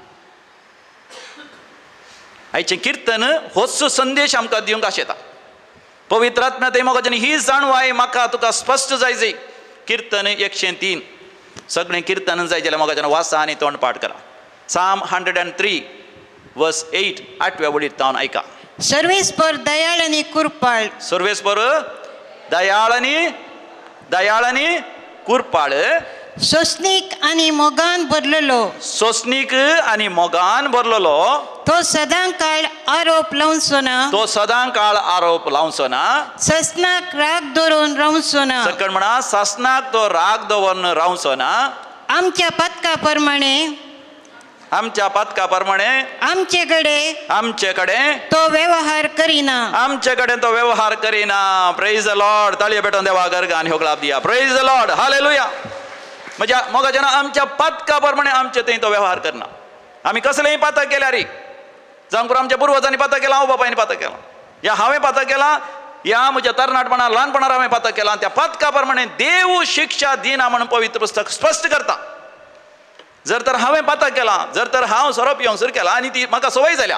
[SPEAKER 1] आयचें किर्तन होच संदेश आमकां दिवंक आशेता. पवित्र आत्म्या थंय मोगाच्यान ही जाणवाय म्हाका तुका स्पश्ट जाय. किर्तन 103 सगळें किर्तन जाय जाल्यार मोगाच्यान वाचा आनी तोंडपाठ करा. साम 103 वर्स 8 8व्या वडीत जावन ऐका.
[SPEAKER 7] सर्वेस्पर दयाळ आनी कुरपाळ.
[SPEAKER 1] सर्वेस्पर दयाळ आनी कुरपाळ.
[SPEAKER 7] सोसणीक आनी मोगान भरलेलो.
[SPEAKER 1] सोसणीक आनी मोगान भरलेलो.
[SPEAKER 7] तो सदां काळ आरोप लावचो ना.
[SPEAKER 1] तो सदां काळ आरोप लावचो ना.
[SPEAKER 7] ससनाक राग धरून रावचो ना.
[SPEAKER 1] सकण म्हणा, सासनाक तो राग दवरून रावचो ना.
[SPEAKER 7] आमच्या पथका प्रमाणे आमचे कडेन तो व्यवहार करिना. Praise the Lord. ताळयो पेटोवन देवा गर्गान होगळाप दिया. Praise the lord. हालेलुया. म्हणजे मोगाच्यान आमच्या पातका प्रमाणे आमचे थंय तो व्यवहार करना. आमी कसलेंय पातक केल्यार जावंक आमच्या पुर्वजांनी पातक केला, आवय बापायनी पातक केला, या हांवें पातक केला, या म्हज्या तरणाटपणां ल्हानपणांत हांवें पातक केला. त्या पातका प्रमाणे देव शिक्षा दिना म्हणून पवित्र पुस्तक स्पश्ट करता. जर तर हांवें पातक केला, जर तर हांव सोरो पिवंक सुरू केला आनी ती म्हाका संवय जाल्या,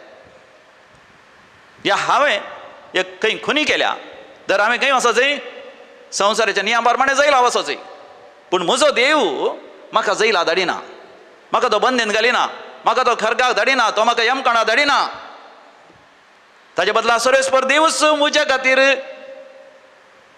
[SPEAKER 7] या हांवें एक खंय खुनी केल्या, तर हांवें खंय वचोचें? संवसाराच्या नियमा प्रमाणे जैला वचोचें. पूण म्हजो देव म्हाका जैला धाडिना, म्हाका तो बंदेन घालिना, म्हाका तो खरगाक धाडिना, तो म्हाका यमकाणा धाडिना. ताचे बदला सर्वेस्पर देवच म्हज्या खातीर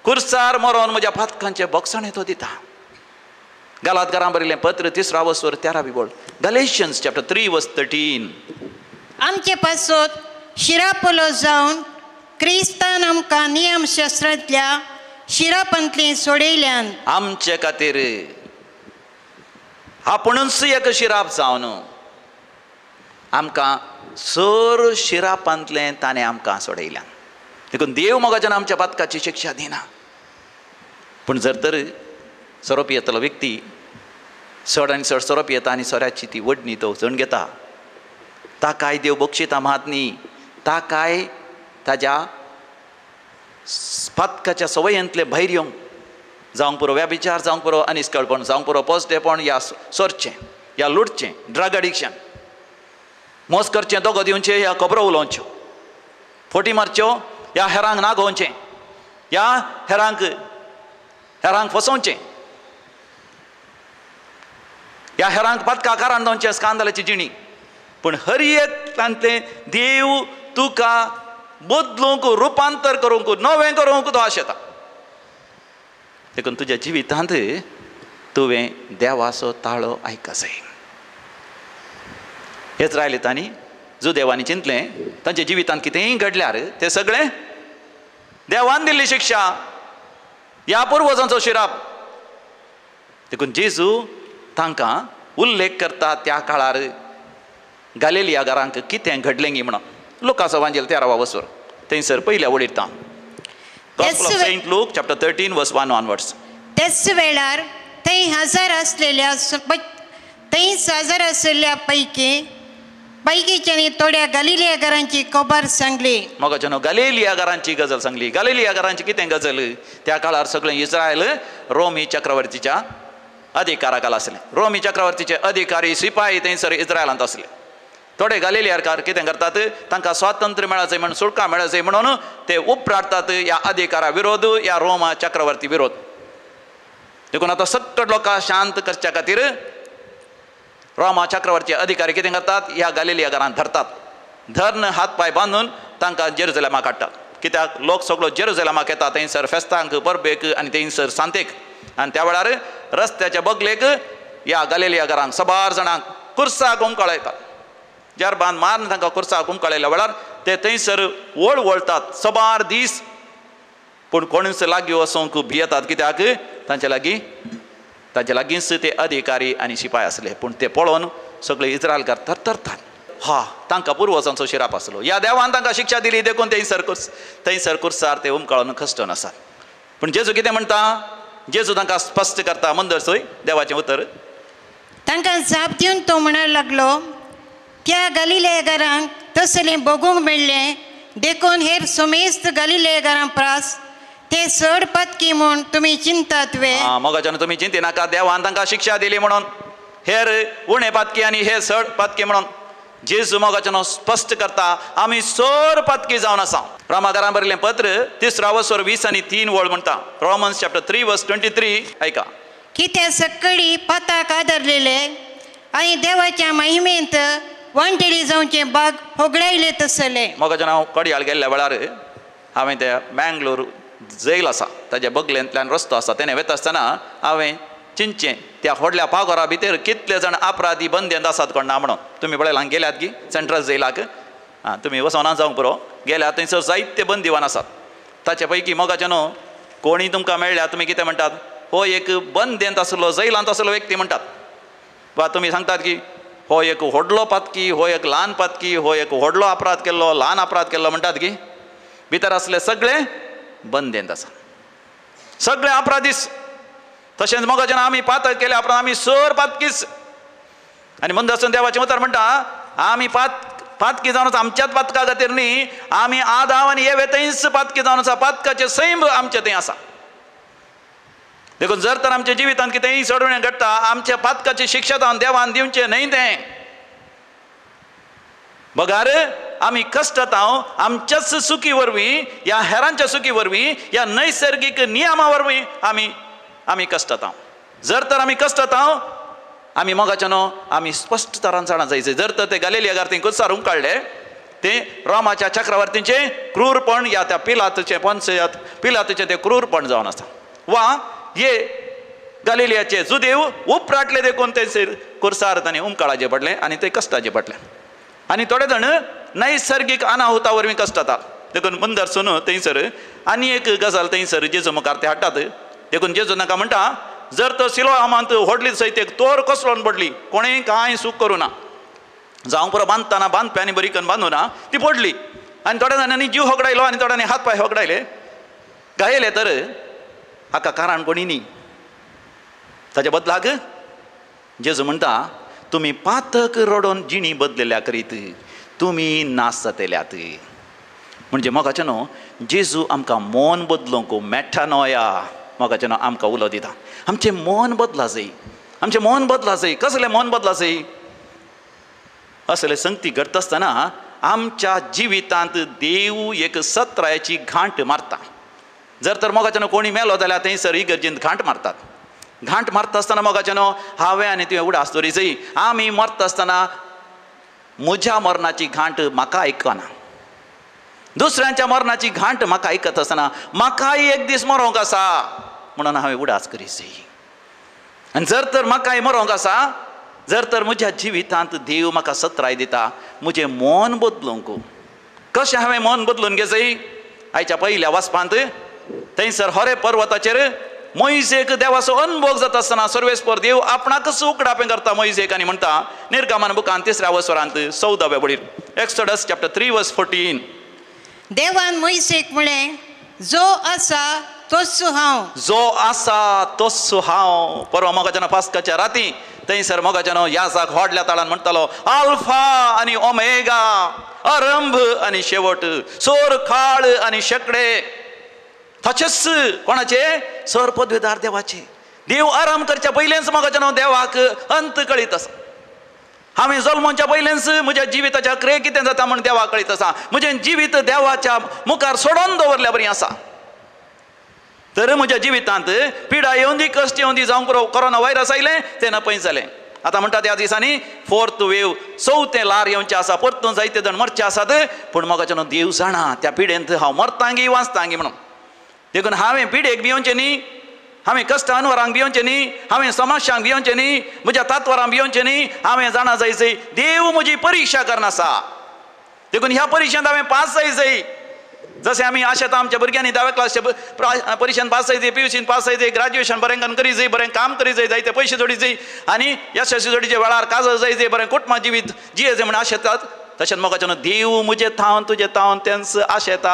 [SPEAKER 1] कुर्सार मरोन म्हज्या पातकांचे बोगसणे तो दिता. गालातकारां बरयलें पत्र 3 वचोर 13 बोल. गॅलेशियन्स चॅप्टर 3 वर्स 13.
[SPEAKER 8] आमचे पासत शिरापोलो जावन क्रिस्तान आमकां नियमशास्त्रांतल्या शिरापंतली सोडयल्यान
[SPEAKER 1] आमचे खातीर आपुणूच एक शिराप जावन आमकां सर शिरापांतलें ताणें आमकां सोडयल्यान. देखून देव मोगाच्यान आमच्या पातकाची शिक्षा दिना. पूण जर तर सोरोप येतलो व्यक्ती चड आनी चड सोरोप येता आनी सोऱ्याची ती वडणी तो जण घेता, ताकाय देव बक्षिता मात न्ही. ताकाय ताज्या पातकाच्या सवयेंतले भायर येवंक जावंक पुरो व्याभिचार जावंक पुरो अनिश्कळपण जावंक पुरो पोस्टेपण या सोरचें या लुटचें ड्रग एडिक्शन मोस करचें दोगो दिवचें या खबरो उलोवच्यो फोटी मारच्यो या हेरांक नागोवचें या हेरांक फसोवचें या हेरांक पातका कारण दोनचें स्कांदलाची जिणी. पूण हर एकतांतलें देव तुका बदलूंक रुपांतर करूंक नवें करूंक तो आशेता. देखून तुज्या जिवितांत तुवें देवाचो ताळो आयकूंक जाय. हेच रायलें तांणी जो देवानी चिंतलें तांच्या जिवितांत कितेंय घडल्यार तें सगळें देवान दिल्ली शिक्षा ह्या पुर्वजांचो शिराप. देखून जेजू तांकां उल्लेख करता त्या काळार गालिलिया घरांक कितें घडलें गी म्हणून. लुकाचो एवांजेल 13 वचोर थंयसर पयल्या वळीर सेंट लूक चॅप्टर 13 वर्स 1 ऑनवर्ड्स.
[SPEAKER 8] तेच वेळार थंय हजार आसलेल्या पैकीच्यांनी थोड्या गलिलिया घरांची खबर सांगली.
[SPEAKER 1] मोगाच्या न्हू गलिलिया घरांची गजल सांगली. गलिलिया घरांची कितें गजल. त्या काळार सगळें इस्रायल रोमी चक्रवर्तीच्या अधिकाराखाल आसलें. रोमी चक्रवर्तीचे अधिकारी सिपाही थंयसर इस्रायलांत आसले. थोडे गलिलियाकार कितें करतात तांकां स्वातंत्र्य मेळत जाय म्हणून सुटका मेळत जाय म्हणून ते उपराडटात ह्या अधिकारा विरोध ह्या रोमा चक्रवर्ती विरोध. देखून आतां सकट लोकांक शांत करच्या खातीर रोमा चक्रवर्ती अधिकारी कितें करतात ह्या गलिलिया घरांत धरतात. धरून हात पाय बांदून तांकां जेरुसलेमाक हाडटात. कित्याक लोक सगळो जेरुसलेमाक येता थंयसर फेस्तांक परबेक आनी थंयसर सांतेक. आनी त्या वेळार रस्त्याच्या बगलेक ह्या गलिलिया घरांक सबार जाणांक कुर्साक उमकळयतात. जरबान मारून तांकां कुर्साक उमकळयल्या वेळार ते थंयसर वळतात सबार दीस. पूण कोणूच लागीं वचोंक भियेतात कित्याक तांचे लागींच ते अधिकारी आनी शिपाय आसले. पूण ते पळोवन सगळे इस्रायलकार थरथरतात. तांकां पुर्वजांचो शिराप आसलो. ह्या देवान तांकां शिक्षा दिली देखून थंयसर कुर्सार ते उमकळोन खसटून आसात. पूण जेजू कितें म्हणटा जेजू तांकां स्पश्ट करता. मंदर चोय देवाचें उतर.
[SPEAKER 8] तांकां जाप दिवन तो म्हणूंक लागलो त्या गलिलिया घरांक तसलें बगूंक मेळ्ळें. देखून हेर सोमेस्त गलिलिया घरां प्रास ते चड पत्की म्हूण तुमी चिंतात वे.
[SPEAKER 1] मोगाच्यान तुमी चिंती नाका. देवान तांकां शिक्षा दिली म्हणून हेर उणे पातकी आनी हेर चड पातकी म्हणून जेजू मोगाच्यान स्पश्ट करता आमी चड पातकी जावन आसा. रोमाकारां बरयलें पत्र 3 वचोर 20 आनी 3 वळ म्हणटा. रोमन्स चॅप्टर 3 वर्स 23 ऐका.
[SPEAKER 8] कित्या सकळी पाताक आदरलेले आनी देवाच्या महिमेंत वांटेली जावचे बाग होगडायले तसले.
[SPEAKER 1] मोगाच्यान हांव कड्याळ गेल्ल्या वेळार हांवें ते मँगलोर जैल आसा ताच्या बगलेंतल्यान रस्तो आसा तेणे वता आसतना हांवें चिंतचें त्या व्हडल्या पागोरा भितर कितले जाण अपराधी बंदेंत आसात कोण ना म्हणून. तुमी पळयलां गेल्यात गी सेंट्रल जैलाक. तुमी वचोना जावंक पुरो गेल्यात थंयसर जायते बंदिवान आसात. ताचे पैकी मोगाच्यान कोणी तुमकां मेळ्ळ्या तुमी कितें म्हणटात हो एक बंदेंत आसलो जैलांत आसलो व्यक्ती म्हणटात. वा तुमी सांगतात की हो एक व्हडलो पातकी हो एक ल्हान पातकी हो एक व्हडलो अपराध केल्लो ल्हान अपराध केल्लो म्हणटात की भितर आसले सगळे बंदेंत आसा सगळे अपराधीस. तशेंच मोगाच्यान आमी पातक केले अपराध आमी सर पातकीच. आनी म्हणून आसून देवाचें उतर म्हणटा आमी पातकी जावन आसा. आमच्याच पातका खातीर न्ही आमी आदाम आनी एवे थंयच पातकी जावन आसा. पातकाचे सैम आमचे थंय आसा. देखून जर तर आमच्या जिवितांत कितेंय चडवणें घडटा आमच्या पातकाची शिक्षा जावन देवान दिवचें न्हय तें. बगार आमी कश्टतांव आमच्याच सुखी वरवीं ह्या हेरांच्या सुखी वरवीं ह्या नैसर्गीक नियमा वरवीं आमी कश्टतांव. जर तर आमी कश्टतांव आमी मोगाच्यान आमी स्पश्ट तरान जाणा जायचे. जर तर ते गलिलिया घरांत थंय कुर्सार उमकळ्ळे ते रोमाच्या चक्रवर्तींचे क्रूरपण या त्या पिलातचे पंचयात पिलातचे ते क्रूरपण जावन आसा वा हे गलिलियाचे जुदेव उपराटले देखून ते कुर्सार तांणी उमकाळाचे पडले आनी ते कश्टाचे पडले आनी थोडे जाण नैसर्गीक अनाहुता वरवीं कश्टाता देखून मुंदरसून थंयसर आनी एक गजाल थंयसर जेजू मुखार ते हाडटात देखून जेजू नाका म्हणटा जर तर सिलोआमांत व्हडली सैतेक तोर कसलोन पडली कोणेंय कांय सूख करूं ना जावं पुरो बांदतना बांदप्यांनी बरी करून बांदूं ना ती पडली आनी थोड्या जाणांनी जीव होगडायलो आनी थोड्यांनी हात पाय होगडायले गायले तर हाका कारण कोणी न्ही ताच्या बदलाक जेजू म्हणटा तुमी पातक रडोवन जिणी बदलेल्या करीत तुमी नास जातल्यात म्हणजे मोगाचें न्हू जेजू आमकां मन बदलूंक मेठ्ठा नोया मोगाचें न्हू आमकां उलो दिता आमचें मन बदला जाय आमचें मन बदला जाय कसलें मन बदला जाय असले संगती घडता आसतना आमच्या जिवितांत देव एक सत्रायाची घांट मारता जर तर मोगाचें न्हू कोणी मेलो जाल्यार थंयसर इगर्जेंत घांट मारतात घांट मारता आसतना मोगाचें न्हू हांवें आनी तुवें उडास दवरी जाय आमी मरता आसतना म्हज्या मरणाची घांट म्हाका आयकना दुसऱ्यांच्या मरणाची घांट म्हाका आयकत आसतना म्हाकाय एक दीस मरोंक आसा म्हणून हांवें उडास करी जाय आनी जर तर म्हाकाय मरोंक आसा जर तर म्हज्या जिवितांत देव म्हाका सत्राय दिता म्हजें मन बदलूंक कशें हांवें मन बदलून घे जाय आयच्या पयल्या वाचपांत थंयसर होरे पर्वताचेर मोइजेक देवाचो अनुभव जाता आसतना सर्वेस्पर देव आपणाकच उकडापें करता मोइजेक आनी म्हणटा निर्गमन बुकांत 3ऱ्या वसरांत 14व्या बडीर एक्सोडस चॅप्टर 3 वर्स 14
[SPEAKER 8] देवान मोइसेक म्हळें जो आसा तोच हांव
[SPEAKER 1] जो आसा तोच हांव परवा मोगाच्या पास्काच्या राती थंयसर मोगाच्या यासाक व्हडल्या ताळान म्हणटालो आल्फा आनी ओमेगा आरंभ आनी शेवट सोर खाळ आनी शेकडे तशेंच कोणाचे सर पदवेदार देवाचे देव आराम करच्या पयलेंच मोगाच्या देवाक अंत कळीत आसा हांवें जल्मोवच्या पयलेंच म्हज्या जिविताच्या क्रिये कितें जाता म्हण देवाक कळीत आसा म्हजें जिवीत देवाच्या मुखार सोडून दवरल्या बरी आसा तर म्हज्या जिवितांत पिडा येवन दी कश्ट येवन दी जावं पुरो कोरोना वायरस आयलें तेन्ना पयस जालें आतां म्हणटा त्या दिसांनी 4th वेव 4थें लार येवचें आसा परतून जायते जाण मरचे आसात पूण मोगाच्या देव जाणा त्या पिडेंत हांव मरतांगी वाचतांगी म्हणून देखून हांवें पिडेक भियोवचें न्ही हांवें कश्ट अनवरांक भियोवचें न्ही हांवें समस्यांक भियोवचें न्ही म्हज्या तात्वरांक भियोवचें न्ही हांवें जाणा जाय देव म्हजी परिक्षा करनासा देखून ह्या परिक्षेंत हांवें पास जाय जशें आमी आशेता आमच्या भुरग्यांनी 10व्या क्लासच्या परिक्षेंत पास जाय PUCन पास जाय ग्रॅज्युएशन बरें करी जाय बरें काम करी जाय जायते पयशे जोडी जाय आनी यशस्वी जोडीच्या वेळार काजळ जाय बरें कुटुंबा जिवीत जिये जाय म्हण आशेतात तशेंच मोगाचें देव म्हजें थावन तुजें थावन तेंच आशेता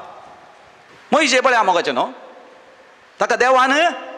[SPEAKER 1] मोइजे पळय मोगाचें न्हू ताका देवान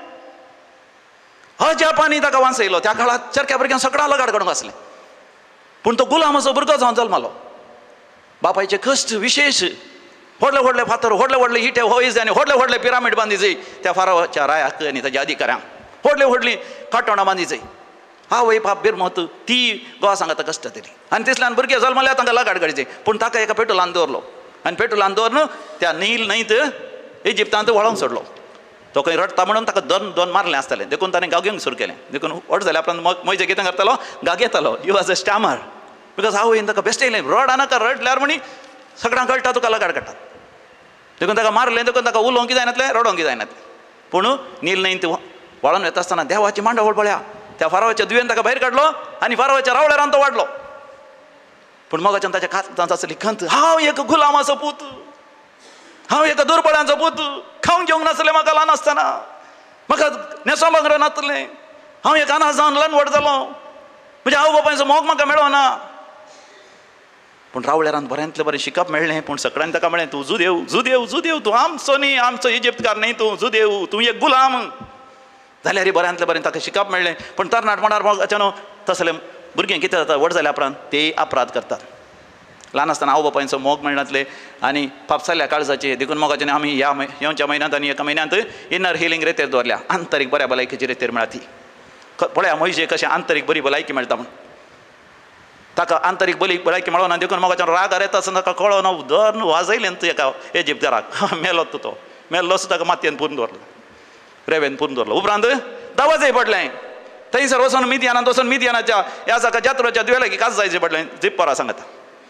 [SPEAKER 1] अजापांनी ताका वाचयलो त्या काळात चरक्या भुरग्यांक सगळा लगाड काडूंक आसलें पूण तो गुलामाचो भुरगो जावन जल्मालो बापायचे कश्ट विशेष व्हडले व्हडले फातर व्हडले व्हडले इटे होय जाय आनी व्हडले व्हडले पिरामीड बांदी जाय त्या फारावाच्या रायाक आनी ताच्या अधिकाऱ्यांक व्हडली व्हडली काटोणां बांदी जाय आवय बाप बिरमत ती गोवा सांगाता कश्ट तरी आनी तिसल्यान भुरगे जल्मल्यार तांकां लगाड काडचे पूण ताका एका पेटोलान दवरलो आनी पेटोलान दवरून त्या नील न्हंयत इजिप्तांत वळोवन सोडलो तो खंय रडता म्हणून ताका दोन मारलें आसतालें देखून ताणें गागेवंक सुरू केलें देखून व्हड जाल्या उपरांत मोइजे कितें करतालो गागयतालो you was a stammer because आवयन ताका बेश्टयलें रड नाका रडल्यार म्हणी सगळ्यांक कळटा तुका लगाड काडटात देखून ताका मारलें देखून ताका उलोवंक जायनातलें रडोवंक जायनातलें पूण नील न्हंयत वळोन वता आसतना देवाची मांडावळ पळया त्या फारावाच्या दुयेन ताका भायर काडलो आनी फारावाच्या रावळ्यारान तो वाडलो पूण मोगाच्यान ताच्या कांतांत आसली खंत हांव एक गुलामाचो पूत हांव एका दुर्बळांचो पूत खावंक घेवंक नासलें म्हाका ल्हान आसतना म्हाका न्हेसो भांगरो नासलें हांव एक अनाथ जावन ल्हान व्हड जालो म्हज्या आवय बापायचो मोग म्हाका मेळोना पूण रावळ्यारान बऱ्यांतलें बरें शिकप मेळ्ळें पूण सगळ्यांनी ताका म्हळें तूं जुदेव जुदेव जुदेव तूं आमचो न्ही आमचो इजिप्तकार न्ही तूं जुदेव तूं एक गुलाम जाल्यार बऱ्यांतलें बरें ताका शिकप मेळ्ळें पूण तरणाटपणार मोगाचें तसलें भुरगें कितें जाता व्हड जाल्या उपरांत ते अपराध करतात ल्हान आसतना आवय बापायचो मोग मेळनातले आनी पापसाल्या काळजाचे देखून मोगाचें आमी येवच्या म्हयन्यांत आनी एका म्हयन्यांत इनर हिलींग रेतेर दवरल्या आंतरीक बऱ्या भलायकेची रेतेर मेळा ती पळया मोइजे कशें आंतरीक बरी भलायकी मेळटा म्हण ताका आंतरीक भलायकी मेळोना देखून मोगाचें राग येता आसतना ताका कळोना धर वाजयलें तूं एका इजिप्तकाराक मेलो तो मेल्लो सुद्दां ताका मातयेन पुरून दवरलो रेवेन पुरून दवरलो उपरांत दावाजय पडलें थंयसर वचून मिदियानांत वचून मिदियानाच्या ह्या जाका जात्रोच्या दुयेलागी काज जायचें पडलें जिप्पोरा सांगता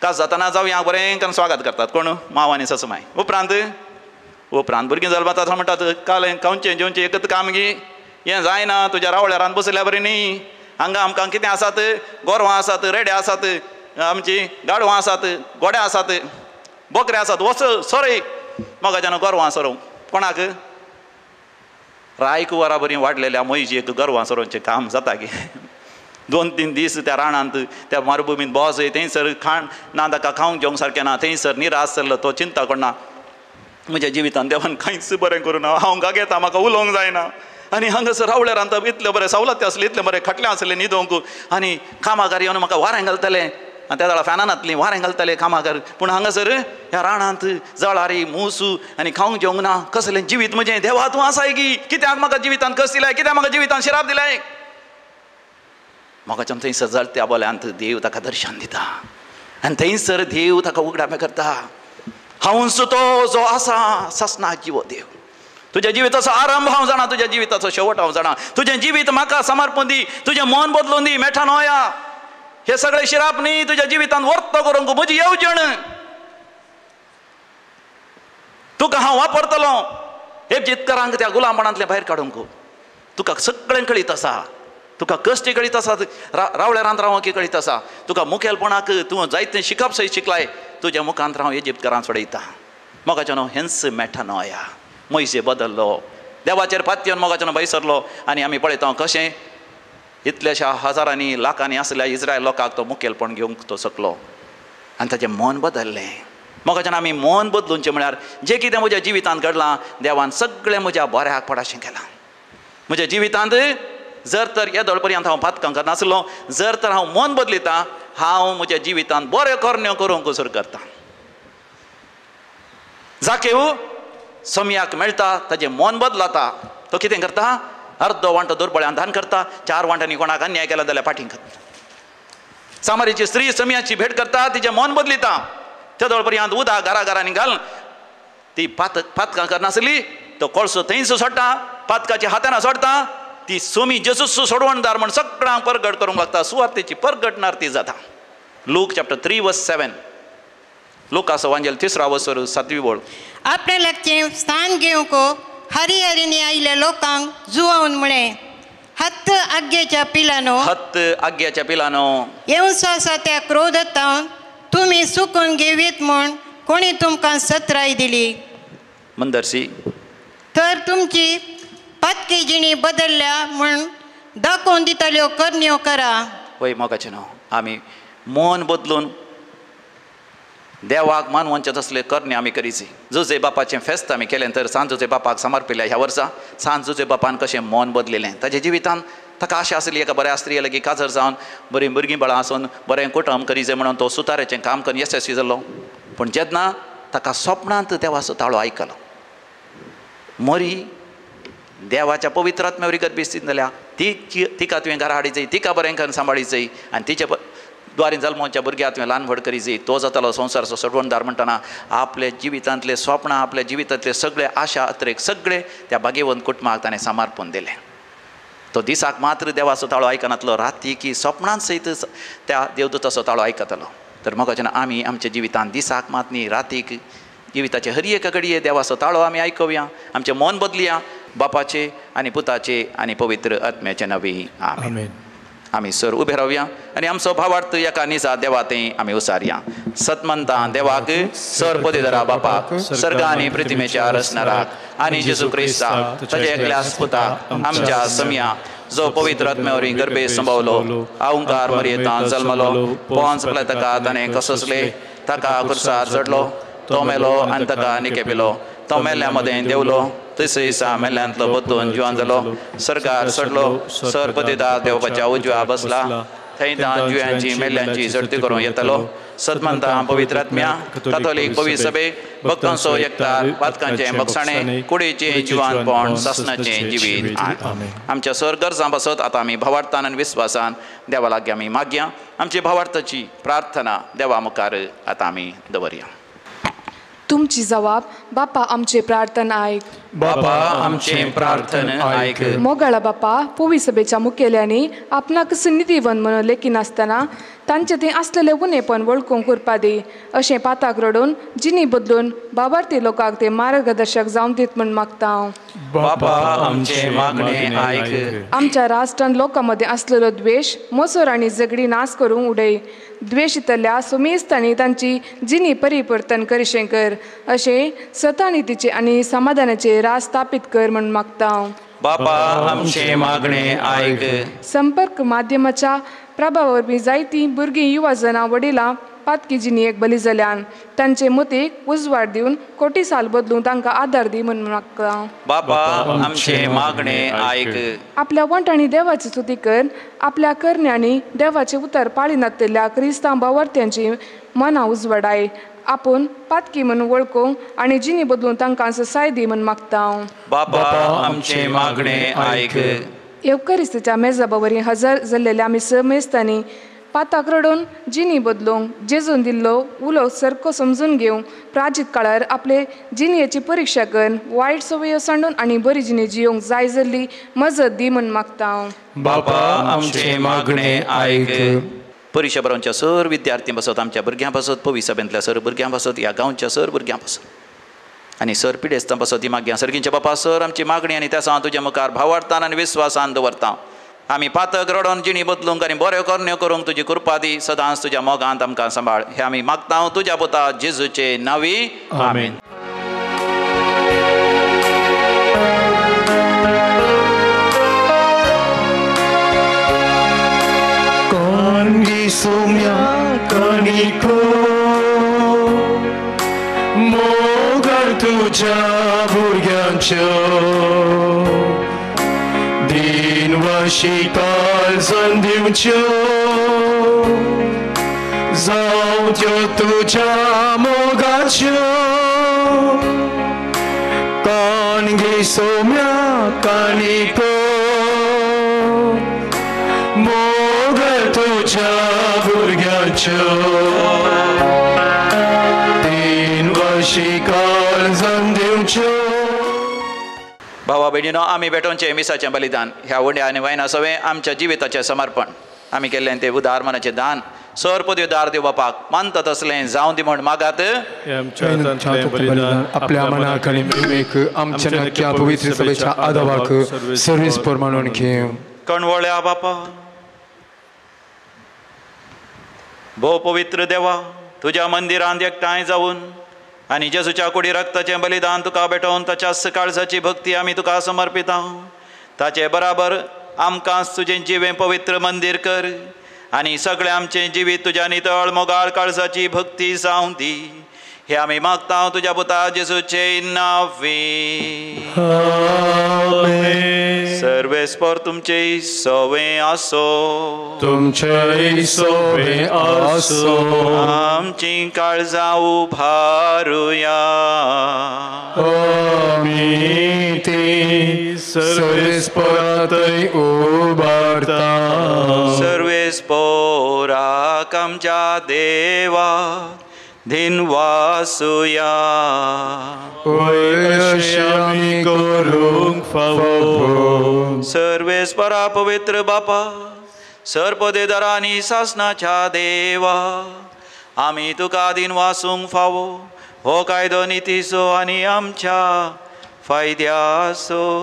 [SPEAKER 1] कास जाताना जावया बरें करून स्वागत करतात कोण माव आनी ससमाय उपरांत भुरगीं जल्मात आसा म्हणटात काल खावचें जेवचें एकच काम गी हें जायना तुज्या रावळ्यारान बसल्या बरें न्ही हांगा आमकां कितें आसात गोरवां आसात रेड्या आसात आमची गाडवां आसात गोड्या आसात बोकऱ्या आसात वच सोरय मोगाच्यान गोरवां सोरोवंक कोणाक रायक वरां बरीं वाडलेल्या मयजीक गोरवां सोरोवचें काम जाता गे 2-3 दीस त्या रानांत त्या मरुभुमींत बोसय थंयसर ना ताका खावंक जेवंक सारकें ना थंयसर निराश जाल्लो तो चिंता करना म्हज्या जिवितांत देवान कांयच बरें करूं ना हांव गागेता म्हाका उलोवंक जायना आनी हांगासर रावल्यार आतां इतले बरें सवलती आसले इतले बरें खटलें आसलें न्हिदोवंक आनी कामाकार येवन म्हाका वारें घालतले आनी त्या वेळा फॅनांतलीं वारें घालतले कामाकार पूण हांगासर ह्या रानांत जळारी मूसू आनी खावंक जेवंक ना कसलें जिवीत म्हजें देवा तूं आसाय गी कित्याक म्हाका जिवितांत कस दिलाय कित्याक म्हाका जिवितांत शिराप दिलाय म्हाका थंयसर जळत्या बोल्यांत देव ताका दर्शन दिता आनी थंयसर देव ताका उगडामें करता हांवूच तो जो आसा ससना जिवो देव तुज्या जिविताचो आरंभ हांव जाणा तुज्या जिविताचो शेवट हांव जाणा तुजें जिवीत म्हाका समर्पण दी तुजें मन बदलून दी मेठान होया हे सगळे शिराप न्ही तुज्या जिवितांत वर्त करूंक म्हजी येवजण तुका हांव वापरतलो हे जितकरांक त्या गुलामपणांतले भायर काडूंक तुका सगळें कळीत आसा तुका कश्ट कळीत आसा रावळ्यारांत रावंक कळीत आसा तुका मुखेलपणाक तूं जायतें शिकप सयत शिकलाय तुज्या मुखांत हांव इजिप्तकारांक सोडयता मोगाच्यान हेंच मेठान होया मयशे बदल्लो देवाचेर पातयेवन मोगाच्यान भायर सरलो आनी आमी पळयता कशें इतल्याशा हजारांनी लाखांनी आसल्या इस्रायल लोकांक तो मुखेलपण घेवंक तो शकलो आनी ताचें मन बदल्लें मोगाच्यान आमी मन बदलुंचें म्हळ्यार जें कितें म्हज्या जिवितांत घडलां देवान सगळें म्हज्या बऱ्याक पडाशें केलां म्हज्या जिवितांत जर तर येदोळ पर्यंत हांव पातकां करनासलो जर तर हांव मन बदलिता हांव म्हज्या जिवितांत बऱ्यो करण्यो करूंक सुरू करता जाकेव समयाक मेळटा ताजें मन बदलता तो कितें करता अर्दो वांटो दुर्बळ्यान दान करता 4 वांटांनी कोणाक अन्याय केला जाल्यार फाटीं करता सामारीची स्त्री समयाची भेट करता तिचें मन बदलिता तेदोळ पर्यंत उदक घरांनी घाल ती पातकां करनासली तो कोळसो थंयच सोडटा पातकाच्या हातान सोडता ती सोमी जेजूस सोडवणदार म्हण सगळ्यांक परगट करूंक लागता सुवातेची परगटणार ती जाता लूक चॅप्टर 3:7 लुकाचो वांजेल 3:7 बोल
[SPEAKER 8] आपल्या लागचें स्थान घेवंक हरिहरीने आयिल्ल्या लोकांक जुवावन म्हळें हत्त आग्याच्या पिलानो येवचो आसा त्या क्रोधतावन तुमी सुकून घेवीत म्हूण कोणी तुमकां सत्राय दिली
[SPEAKER 1] मंदरसी
[SPEAKER 8] तर तुमची पातकी जिणी बदलल्या म्हूण दाखोवन दितल्यो करण्यो करा
[SPEAKER 1] वय मोगाचें न्हू आमी मन बदलून देवाक मानवंचे तसले करणे आमी करीची जुजे बापाचें फेस्त आमी केलें तर सांत जुजे बापाक समर्पिल्ल्या ह्या वर्सा सांत जुजे बापान कशें मन बदलिल्लें ताच्या जिवितांत ताका आशा आसली एका बऱ्या स्त्रिये लागीं काजर जावन बरीं भुरगीं बाळां आसून बरें कुटुंब करीचें म्हणून तो सुतारेचें काम करून यशस्वी जालो पूण जेन्ना ताका स्वप्नांत देवाचो ताळो आयकलो मरी देवाच्या पवित्र आत्म्यावर गर्भिस्तीन जाल्या तिका तुवें घरा हाडिचय तिका बरें करून सांबाळीचय आनी तिच्या द्वारे जल्माच्या भुरग्याक तुवें ल्हान व्हड करीचय तो जातालो संवसाराचो सोडवणदार म्हणटना आपल्या जिवितांतले स्वप्नां आपल्या जिवितांतले सगळे आशा अत्रेक सगळे त्या भाग्यवंत कुटुंबाक ताणें समर्पण दिलें तो दिसाक मात्र देवाचो ताळो आयकनातलो राती की स्वप्नांत सयत त्या देवदूताचो ताळो आयकतालो तर म्हाका जेन्ना आमी आमच्या जिवितांत दिसाक मात न्ही रातीक जिविताचे हर एका घडये देवाचो ताळो आमी आयकुया आमचें मन बदलुया बापाचे आनी पुताचे आनी पवित्र आत्म्याचे नवी आमीन आमी सर उबे रावया आनी आमचो भावार्थ एका निजा देवातें आमी उसारया सतमंता देवाक सर पदीधरा बापाक सर्ग आनी पृथ्वीच्या रचणाराक आनी जेजू क्रिस्ताक ताचे एकल्याच पुताक आमच्या समया जो पवित्र आत्म्यावरी गर्भे संभवलो ओंकार मरयेंत जल्मलो पोंच ताका ताणें कसोसले ताका कुर्सार चडलो तो मेलो आनी ताका निकेपिलो तो मेल्ल्या मदें देवलो तिसरे दिसा मेल्ल्यांतलो बदलून जिवान जालो सर्गार चडलो सर पदीदार देवपाच्या उजव्या बसला थंय जिव्यांची मेल्ल्यांची झडती करूं येतलो सतमंता पवित्र आत्म्या काथोलीक पवित्र सभेक भक्तांचो एकतार पातकांचें बक्षाणें कुडीचें जिवानपण ससनाचें जिवीत आमच्या सर गरजां बसत आतां आमी भावार्थान आनी विस्वासान देवा लागीं आमी मागया आमची भावार्थाची प्रार्थना देवा मुखार आतां आमी दवरया
[SPEAKER 9] तुमची जबाब बापा आमचे प्रार्थना आयक
[SPEAKER 1] बापा आमचे प्रार्थन ऐक.
[SPEAKER 9] मोगाळा बापा पुवी सभेच्या मुखेल्यांनी आपणाक निधीवन म्हणून लेखी नासतना तांचे थंय आसलेले उणेपण वळखूंक करपा दी अशें पाताक रडून जिनी बदलून बाबार्थी लोकांक ते मार्गदर्शक जावन दीत म्हण मागता हांव.
[SPEAKER 1] बापा आमचे मागणे ऐक.
[SPEAKER 9] आमच्या राष्ट्रान लोकां मदें आसलेलो द्वेष मोसोर आनी झगडी नाश करूंक उडय. द्वेषितल्या सुमेस्तांनी तांची जिनी परिवर्तन करिशें कर अशें सतानितीचे आनी समाधानाचे राज स्थापीत कर म्हण मागता हांव.
[SPEAKER 1] बापा आमचे मागणे ऐक.
[SPEAKER 9] संपर्क माध्यमाच्या प्रभावा वरवीं जायतीं भुरगीं युवा जनां वडिलां पातकी जिणेक बली जाल्यान तांचे मतीक उजवाड दिवन कोटी साल बदलून तांकां आदार दी म्हण मागता हांव.
[SPEAKER 1] बापा आमचे मागणे ऐक.
[SPEAKER 9] आपल्या वंटांनी देवाची स्तुती कर. आपल्या करण्यांनी देवाचे उतर पाळी नातेल्या क्रिस्तांव भावार्थ्यांची मनां उजवाडाय. आपूण पातकी म्हणून वळखूंक आनी जिणी बदलून तांकां साय दी म्हण मागता हांव.
[SPEAKER 1] बापा आमचे मागणे ऐक.
[SPEAKER 9] येवकरिस्तीच्या मेजाबावरी हजर जाल्लेल्या आमी समेस्तांनी पाताक रडून जिणी बदलूंक जेजून दिल्लो उलो सारको समजून घेवंक प्राचीत काळार आपले जिणयेची परीक्षा करून वायट सवयो सांडून आनी बरी जिणी जियोंक जाय जाल्ली मजत दी म्हण मागता हांव.
[SPEAKER 1] बापा आमचे मागणे ऐक. परीक्षा बरोवच्या सर विद्यार्थी बसत आमच्या भुरग्यां बसत पवी सभेंतल्या सर भुरग्यां बसत ह्या गांवच्या सर भुरग्यां बसत आनी सर पिडेस्तां बसत ही मागया सर्गींचे बापा सर आमची मागणी आनी त्या तुज्या मुखार भावार्थान आनी विस्वासान दवरता. आमी पातक रडोन जिणी बदलूंक आनी बऱ्यो करण्यो करूंक तुजी कृपा दी. सदांच तुज्या मोगांत आमकां सांबाळ. हे आमी मागता तुज्या पुता जेजूचे नांवी. आमीन.
[SPEAKER 2] कानगी सोम्या कानिको मोगाळ तुज्या भुरग्यांच्यो दिनवाशी काळजान दिवच्यो जावं त्यो तुज्या मोगाच्यो. कानगी सोम्या कानिको मोगाळ तुज्या भुरग्यांच्यो दिनवाशी काळजान दिवच्यो.
[SPEAKER 1] भावा भयणीनो आमी भेटोवचें मिसाचें बलिदान ह्या उंड्या आनी वायना सवें आमच्या जिविताचें समर्पण आमी केल्लें तें उदार मनाचें दान सर पदवी दार दिव बापाक मानता तसलें जावं दी म्हण मागात.
[SPEAKER 3] आपल्या मनाक आनी प्रेमेक आमच्या नक्क्या पवित्र सभेच्या आदावाक सर्वेस्पर मानून घेव.
[SPEAKER 1] कणवळ्या बापा भोव पवित्र देवा तुज्या मंदिरांत एकठांय जावन आनी जेजूच्या कुडी रक्ताचें बलिदान तुका भेटोवन ताच्या काळजाची भक्ती आमी तुका समर्पिता. ताचे बराबर आमकांच तुजें जिवें पवित्र मंदीर कर आनी सगळें आमचें जिवीत तुज्या नितळ मोगाळ काळजाची भक्ती जावं दी. हे आमी मागता तुज्या पुता जेजूचे नांवी. सर्वेस्पर तुमचे सवें आसो.
[SPEAKER 2] तुमचे सवें आसो.
[SPEAKER 1] आमची काळजां उभारुया.
[SPEAKER 2] आमी ती सर्वेस्परांतय उबारता.
[SPEAKER 1] सर्वेस्पराक आमच्या देवा दिनवासुया.
[SPEAKER 2] आमी करूंक फावो.
[SPEAKER 1] सर्वेस्परा पवित्र बापा सरपदेदारा आनी शासनाच्या देवा आमी तुका दिनवासूंक फावो. हो कायदो नितीसो आनी आमच्या फायद्याचो.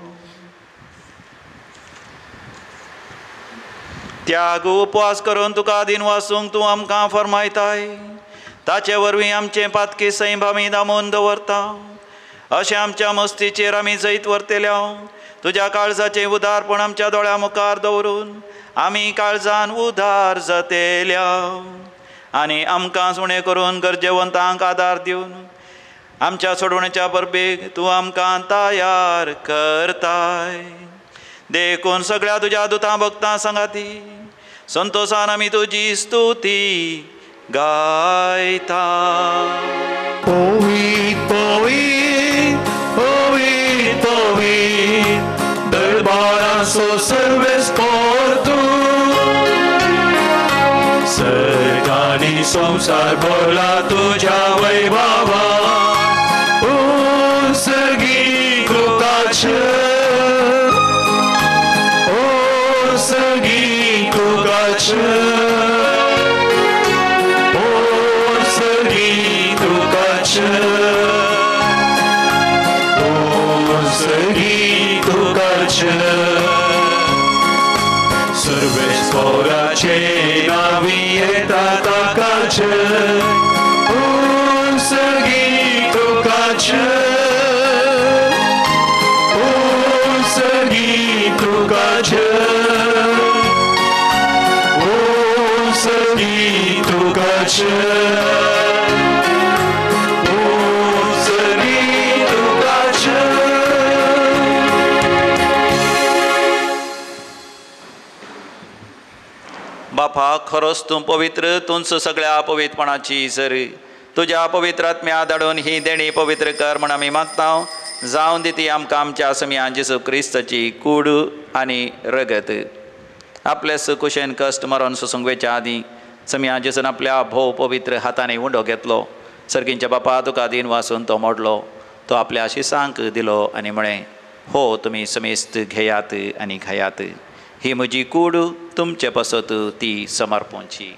[SPEAKER 1] त्याग उपवास करून तुका दिनवासूंक तूं आमकां फरमायताय. ताचे वरवीं आमचें पातकी सैम आमी दामून दवरता. अशें आमच्या मस्तीचेर आमी जैत वर्तेल्या तुज्या काळजाचें उदारपण आमच्या दोळ्या मुखार दवरून आमी काळजान उदार जातेल्या आनी आमकां उणें करून गरजेवंतांक आदार दिवन आमच्या सोडवणेच्या परबेक तूं आमकां तयार करताय. देखून सगळ्या तुज्या दुतां भक्तां सांगाती संतोशान आमी तुजी स्तुती गायता.
[SPEAKER 2] Povit, povit, povit, povit, dărbaranso सर्वेस्पर तूं. सर्गानी संसार भरला तुझ्या Vaibhava. सर्गी sergi tukacze, o sergi tukacze, o sergi tukacze. Serve sporacie nawieta takacze, o sergi tukacze, o sergi tukacze, o sergi tukacze, o sergi tukacze.
[SPEAKER 1] बापा खरोच तूं पवित्र, तूंच सगळ्या पवित्रपणाची सर. तुज्या पवित्र आत्म्या धाडून ही देणी पवित्र कर म्हण आमी मागता. जावन दी ती आमकां आमच्या समियान जेसू क्रिस्ताची कूड आनी रगत. आपलेस कुशेन कश्ट मरण सुसंगवेच्या आदीं समियान जेसून आपल्या भोव पवित्र हातांनी उंडो घेतलो. सर्गींच्या बापा तुका दिन वासून तो मोडलो. तो आपल्या शिसांक दिलो आनी म्हळें, हो तुमी समेस्त घेयात आनी खायात. ही म्हजी कूड, तुमचे पसत ती समर्पोवची.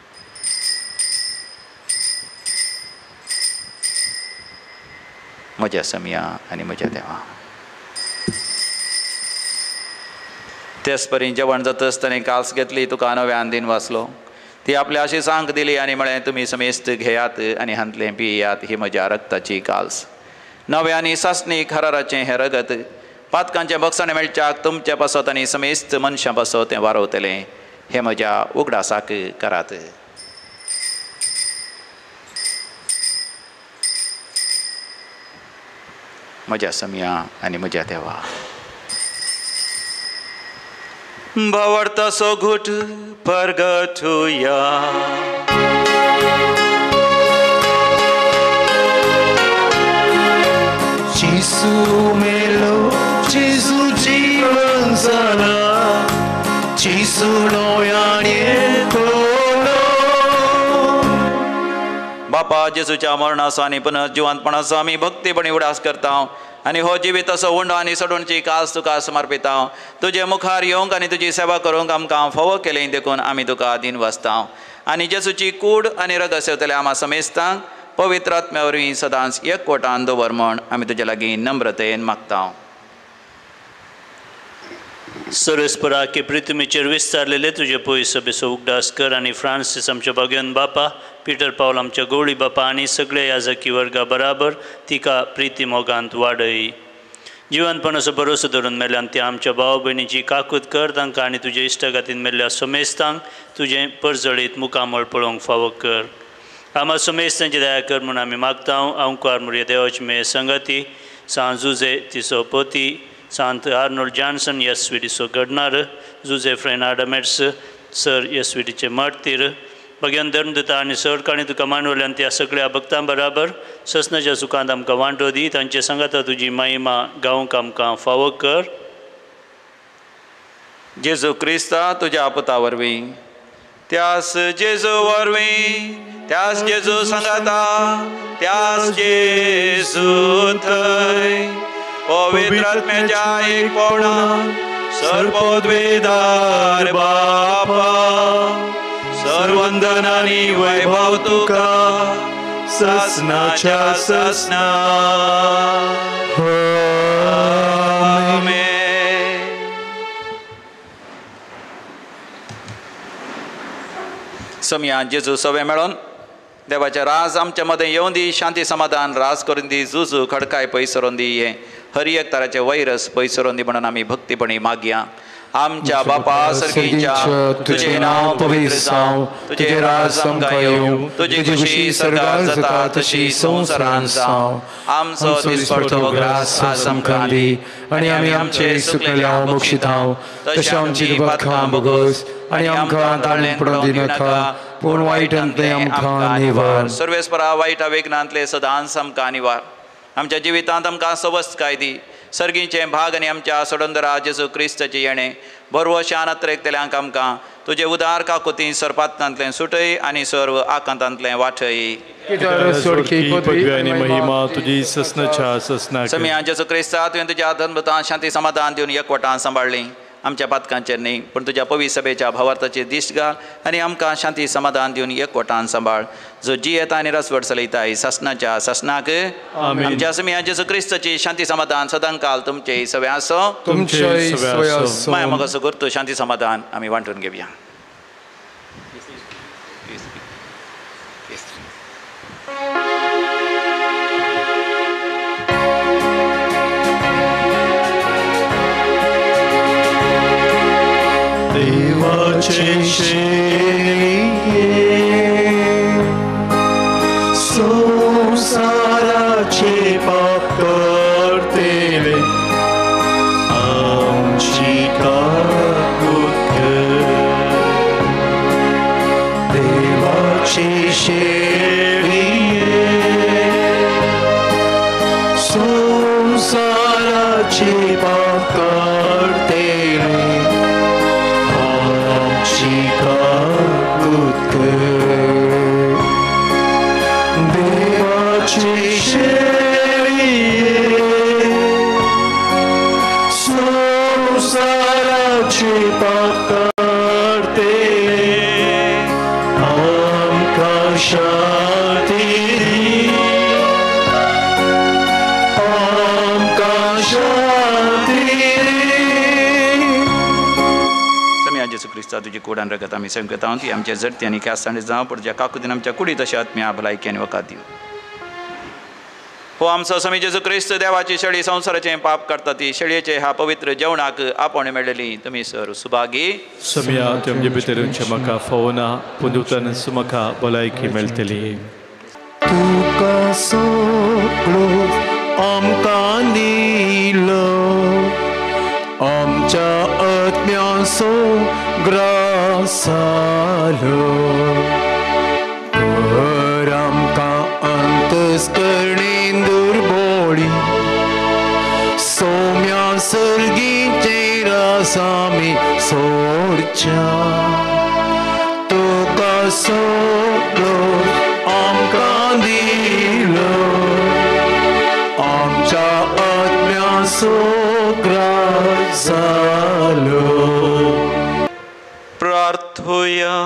[SPEAKER 1] म्हज्या समिया आनी म्हज्या देवा. तेच परी जेवण जाता आसतना काल्स घेतली, तुका नव्यान दिन वाचलो. ती आपल्या आशिसांक दिली आनी म्हळें, तुमी समेस्त घेयात आनी हांतलें पियात. ही म्हज्या रक्ताची काल्स. नव्यानी सासणी खराराचें हें रगत पातकांचे बक्षाणे मेळच्याक तुमचे पासत आनी समेस्त मनशां पासत तें वारवतलें. हे म्हज्या उगडासाक करात. म्हज्या समिया आनी म्हज्या देवा. भावार्थाचो घुट परगटुया.
[SPEAKER 3] Gesù melo, Gesù जीवन झाला, Gesù नव्याने तोलो.
[SPEAKER 1] बापा जेजूच्या मरणाचो आनी पुनर्जिवंतपणाचो आमी भक्तीपणी उडास करता. आनी हो जिवीत असो उंडो आनी सडूणची कास तुका समर्पिता. तुजे मुखार येवंक आनी तुजी सेवा करूंक आमकां फावो केलें देखून आमी तुका दिन वाचता. आनी जेजूची कूड आनी रगत सेवतले आम्हा समेस्तांक पवित्र आत्म्या वरवीं सदांच एकवटान दवर म्हण आमी तुजे लागीं नम्रतेन मागता.
[SPEAKER 6] सरस्परा के प्रितमेचेर विस्तारलेले तुजे पयस सभेचो उगडास कर आनी फ्रांसीस आमच्या भगवन बापा, पिटर पावल आमच्या गवळी बापा आनी सगळे याजकी वर्गा बराबर तिका प्रिती मोगांत वाडय. जिवंतपणाचो भरोसो धरून मेल्यान त्या आमच्या भाव भयणीची काकूत कर. तांकां आनी तुजे इश्टगातीन मेल्ल्या समेस्तांक तुजें परजळीत मुखामळ पळोवंक फावो कर. आम्हा समेस्तांची दया कर म्हूण आमी मागता. ओंकार मुर्या देवाची मे संगती, सांत जुजे तिचो पोती, सांत आर्नोल्ड जॉन्सन येसविडीचो घडणार, जुजे फ्रेनार्ड मेड्स, सर येसविडीचे मार्तीर, भगवान धर्मदत्ता आनी सरकाणी तुका मानवल्यान त्या सगळ्या भक्तां बराबर ससनाच्या सुखांत आमकां वांटो दी. तांचे सांगाता तुजी महिमा गावंक आमकां फावो कर.
[SPEAKER 1] जेजू क्रिस्ता तुज्या पुता वरवीं, त्यास जेजू वरवीं, त्यास जेजू सांगाता, त्यास जेजू थंय पवित्र आत्म्याच्या एकपणान सर्वोद्वेदार बापा, सर्वंदन आनी वैभव तुका ससनाच्या ससना. समिया जेजू सवे मेळोन देवाचे राज आमच्या मदें येवं दी. शांती समाधान राज करून दी. जुजू खडकाय पयसरून दी. हे हर एक तराचे वैरस पयसरून दी म्हणून आमी भक्तीपणी मागया. आमच्या बापा सर्गीच्या, तुझे नाव पवित्र जावं, तुझे राज आमकां येवं, तुजी खुशी सर्गार जाता तशी संवसारांत जावं. आमचो दिसपडटो ग्रास आज आमकां दी, आनी आमी आमचे चुकलेल्यांक मोक्षितांव, तशें आमची पातकां बोगस आनी आमकां ताळ्ळें पडोवंक दिनाका, पूण वायटांतलें आमकां निवार. सर्वेस्परा वायटा वेगनांतले सदांच आमकां निवार. आमच्या जिवितांत आमकां सवस्त दी. सर्गीचे भाग आनी आमच्या सोडंदरा जेजू क्रिस्ताचे येणे बरवो शानात्र एकतेल्यांक आमकां तुजे उदार काकुती सरपातांतलें सुटय आनी सर्व आकांतांतलें वाठय.
[SPEAKER 2] महिमा तुजी ससनाच्या ससना.
[SPEAKER 1] समिया जेजू क्रिस्ता तुवें तुज्या अद्भुतां शांती समाधान दिवन एकवटान सांबाळ्ळी आमच्या पातकांचेर न्ही पूण तुज्या पवित्र सभेच्या भावार्थाचेर दिश्ट घाल आनी आमकां शांती समाधान दिवन एकवटान सांबाळ जो जी येता आनी रसवट चलयताय ससनाच्या ससनाक आमच्या समिया जेजू क्रिस्ताची शांती समाधान सदां काल तुमचे सवे आसो माया मोग असो करतो शांती समाधान आमी वांटून घेवया.
[SPEAKER 2] देवाचे संसाराचे पाप करतेले आमची काकूत कर. देवाचे संसाराचे पाप करतेले
[SPEAKER 1] तुझी कोडान रगत आमी संकता ती आमच्या जडती आनी कासांनी जावं पडच्या काकुदीन आमच्या कुडी तशी आत्म्या भलायकी आनी वकात दिव. हो आमचो समी जेजू क्रिस्त देवाची शेळी संवसाराचें पाप करता ती शेळयेचे ह्या पवित्र जेवणाक आपण मेळ्ळेली तुमी सर सुभागी
[SPEAKER 2] समया तुमचे भितरूनचे म्हाका फोवना पुंदुतन सुमका भलायकी मेळटली.
[SPEAKER 3] तुका सगळो आमकां दिलो आमच्या आत्म्याचो ग्रासालो कर आमकां अंतस्करणेन दुर्बोळी सौम्या सर्गीचे रासामी सोडच्या तुका सगळो आमकां दिलो आमच्या आत्म्याचो ग्रासालो.
[SPEAKER 1] प्रार्थुया.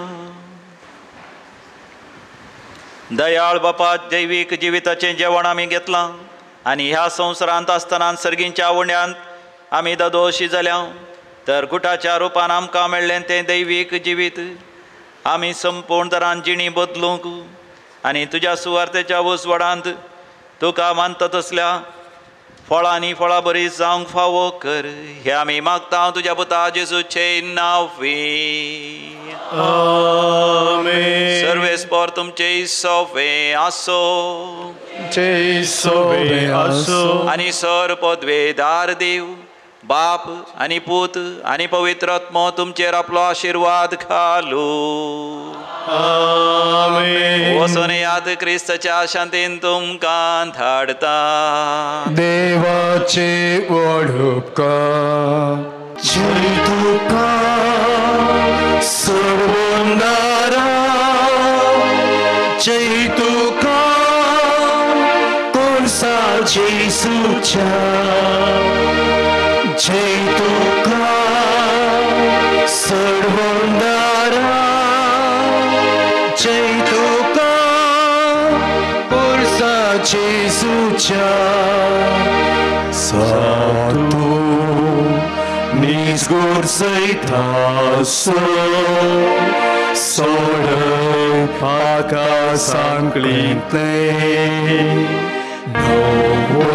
[SPEAKER 1] दयाळ बापा दैवीक जिविताचें जेवण आमी घेतलां आनी ह्या संवसारांत आसतना सर्गींच्या आवड्यांत आमी दोशी जाल्या तर गुटाच्या रुपान आमकां मेळ्ळें तें दैवीक जिवीत आमी संपूर्ण तरान जिणी बदलूंक आनी तुज्या सुवार्थेच्या वसवडांत तुका मानता तसल्या फळांनी फळां बरी जावंक फावो कर हे आमी मागता तुज्या पुता जेजूचे नांवे.
[SPEAKER 2] आमेन.
[SPEAKER 1] सर्वेस्पर तुमचे सोवे आसो
[SPEAKER 2] सोवे आसो
[SPEAKER 1] आनी सर पदवेदार देव बाप आनी पूत आनी पवित्र आत्मो तुमचेर आपलो आशिर्वाद घालू.
[SPEAKER 2] आमेन.
[SPEAKER 1] वचून याद क्रिस्ताच्या शांतीन तुमकां धाडता.
[SPEAKER 3] देवाचे व्हड उपकार जय तुका सर्वंदारा जय तुका कोर्सा जेसूच्या जय तुका सर्वंदारा जय तुका कोर्सा जेसूच्या सातू निस्गोर सैतासो सोडय पाका सांकलितले नवो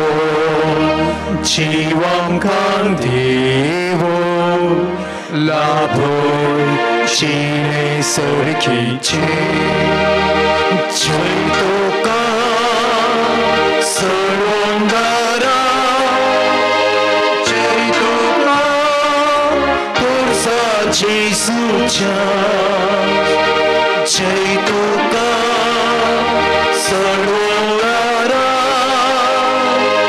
[SPEAKER 3] जीवांकां देवो लाभोय शिणे सरखीचे जय तुका सर्वंगारा जय तुका कोर्सा जेसूच्या जय तुका सर्वंगारा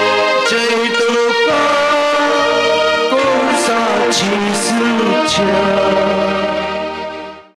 [SPEAKER 3] जय तुका कोर्सा जेसूच्या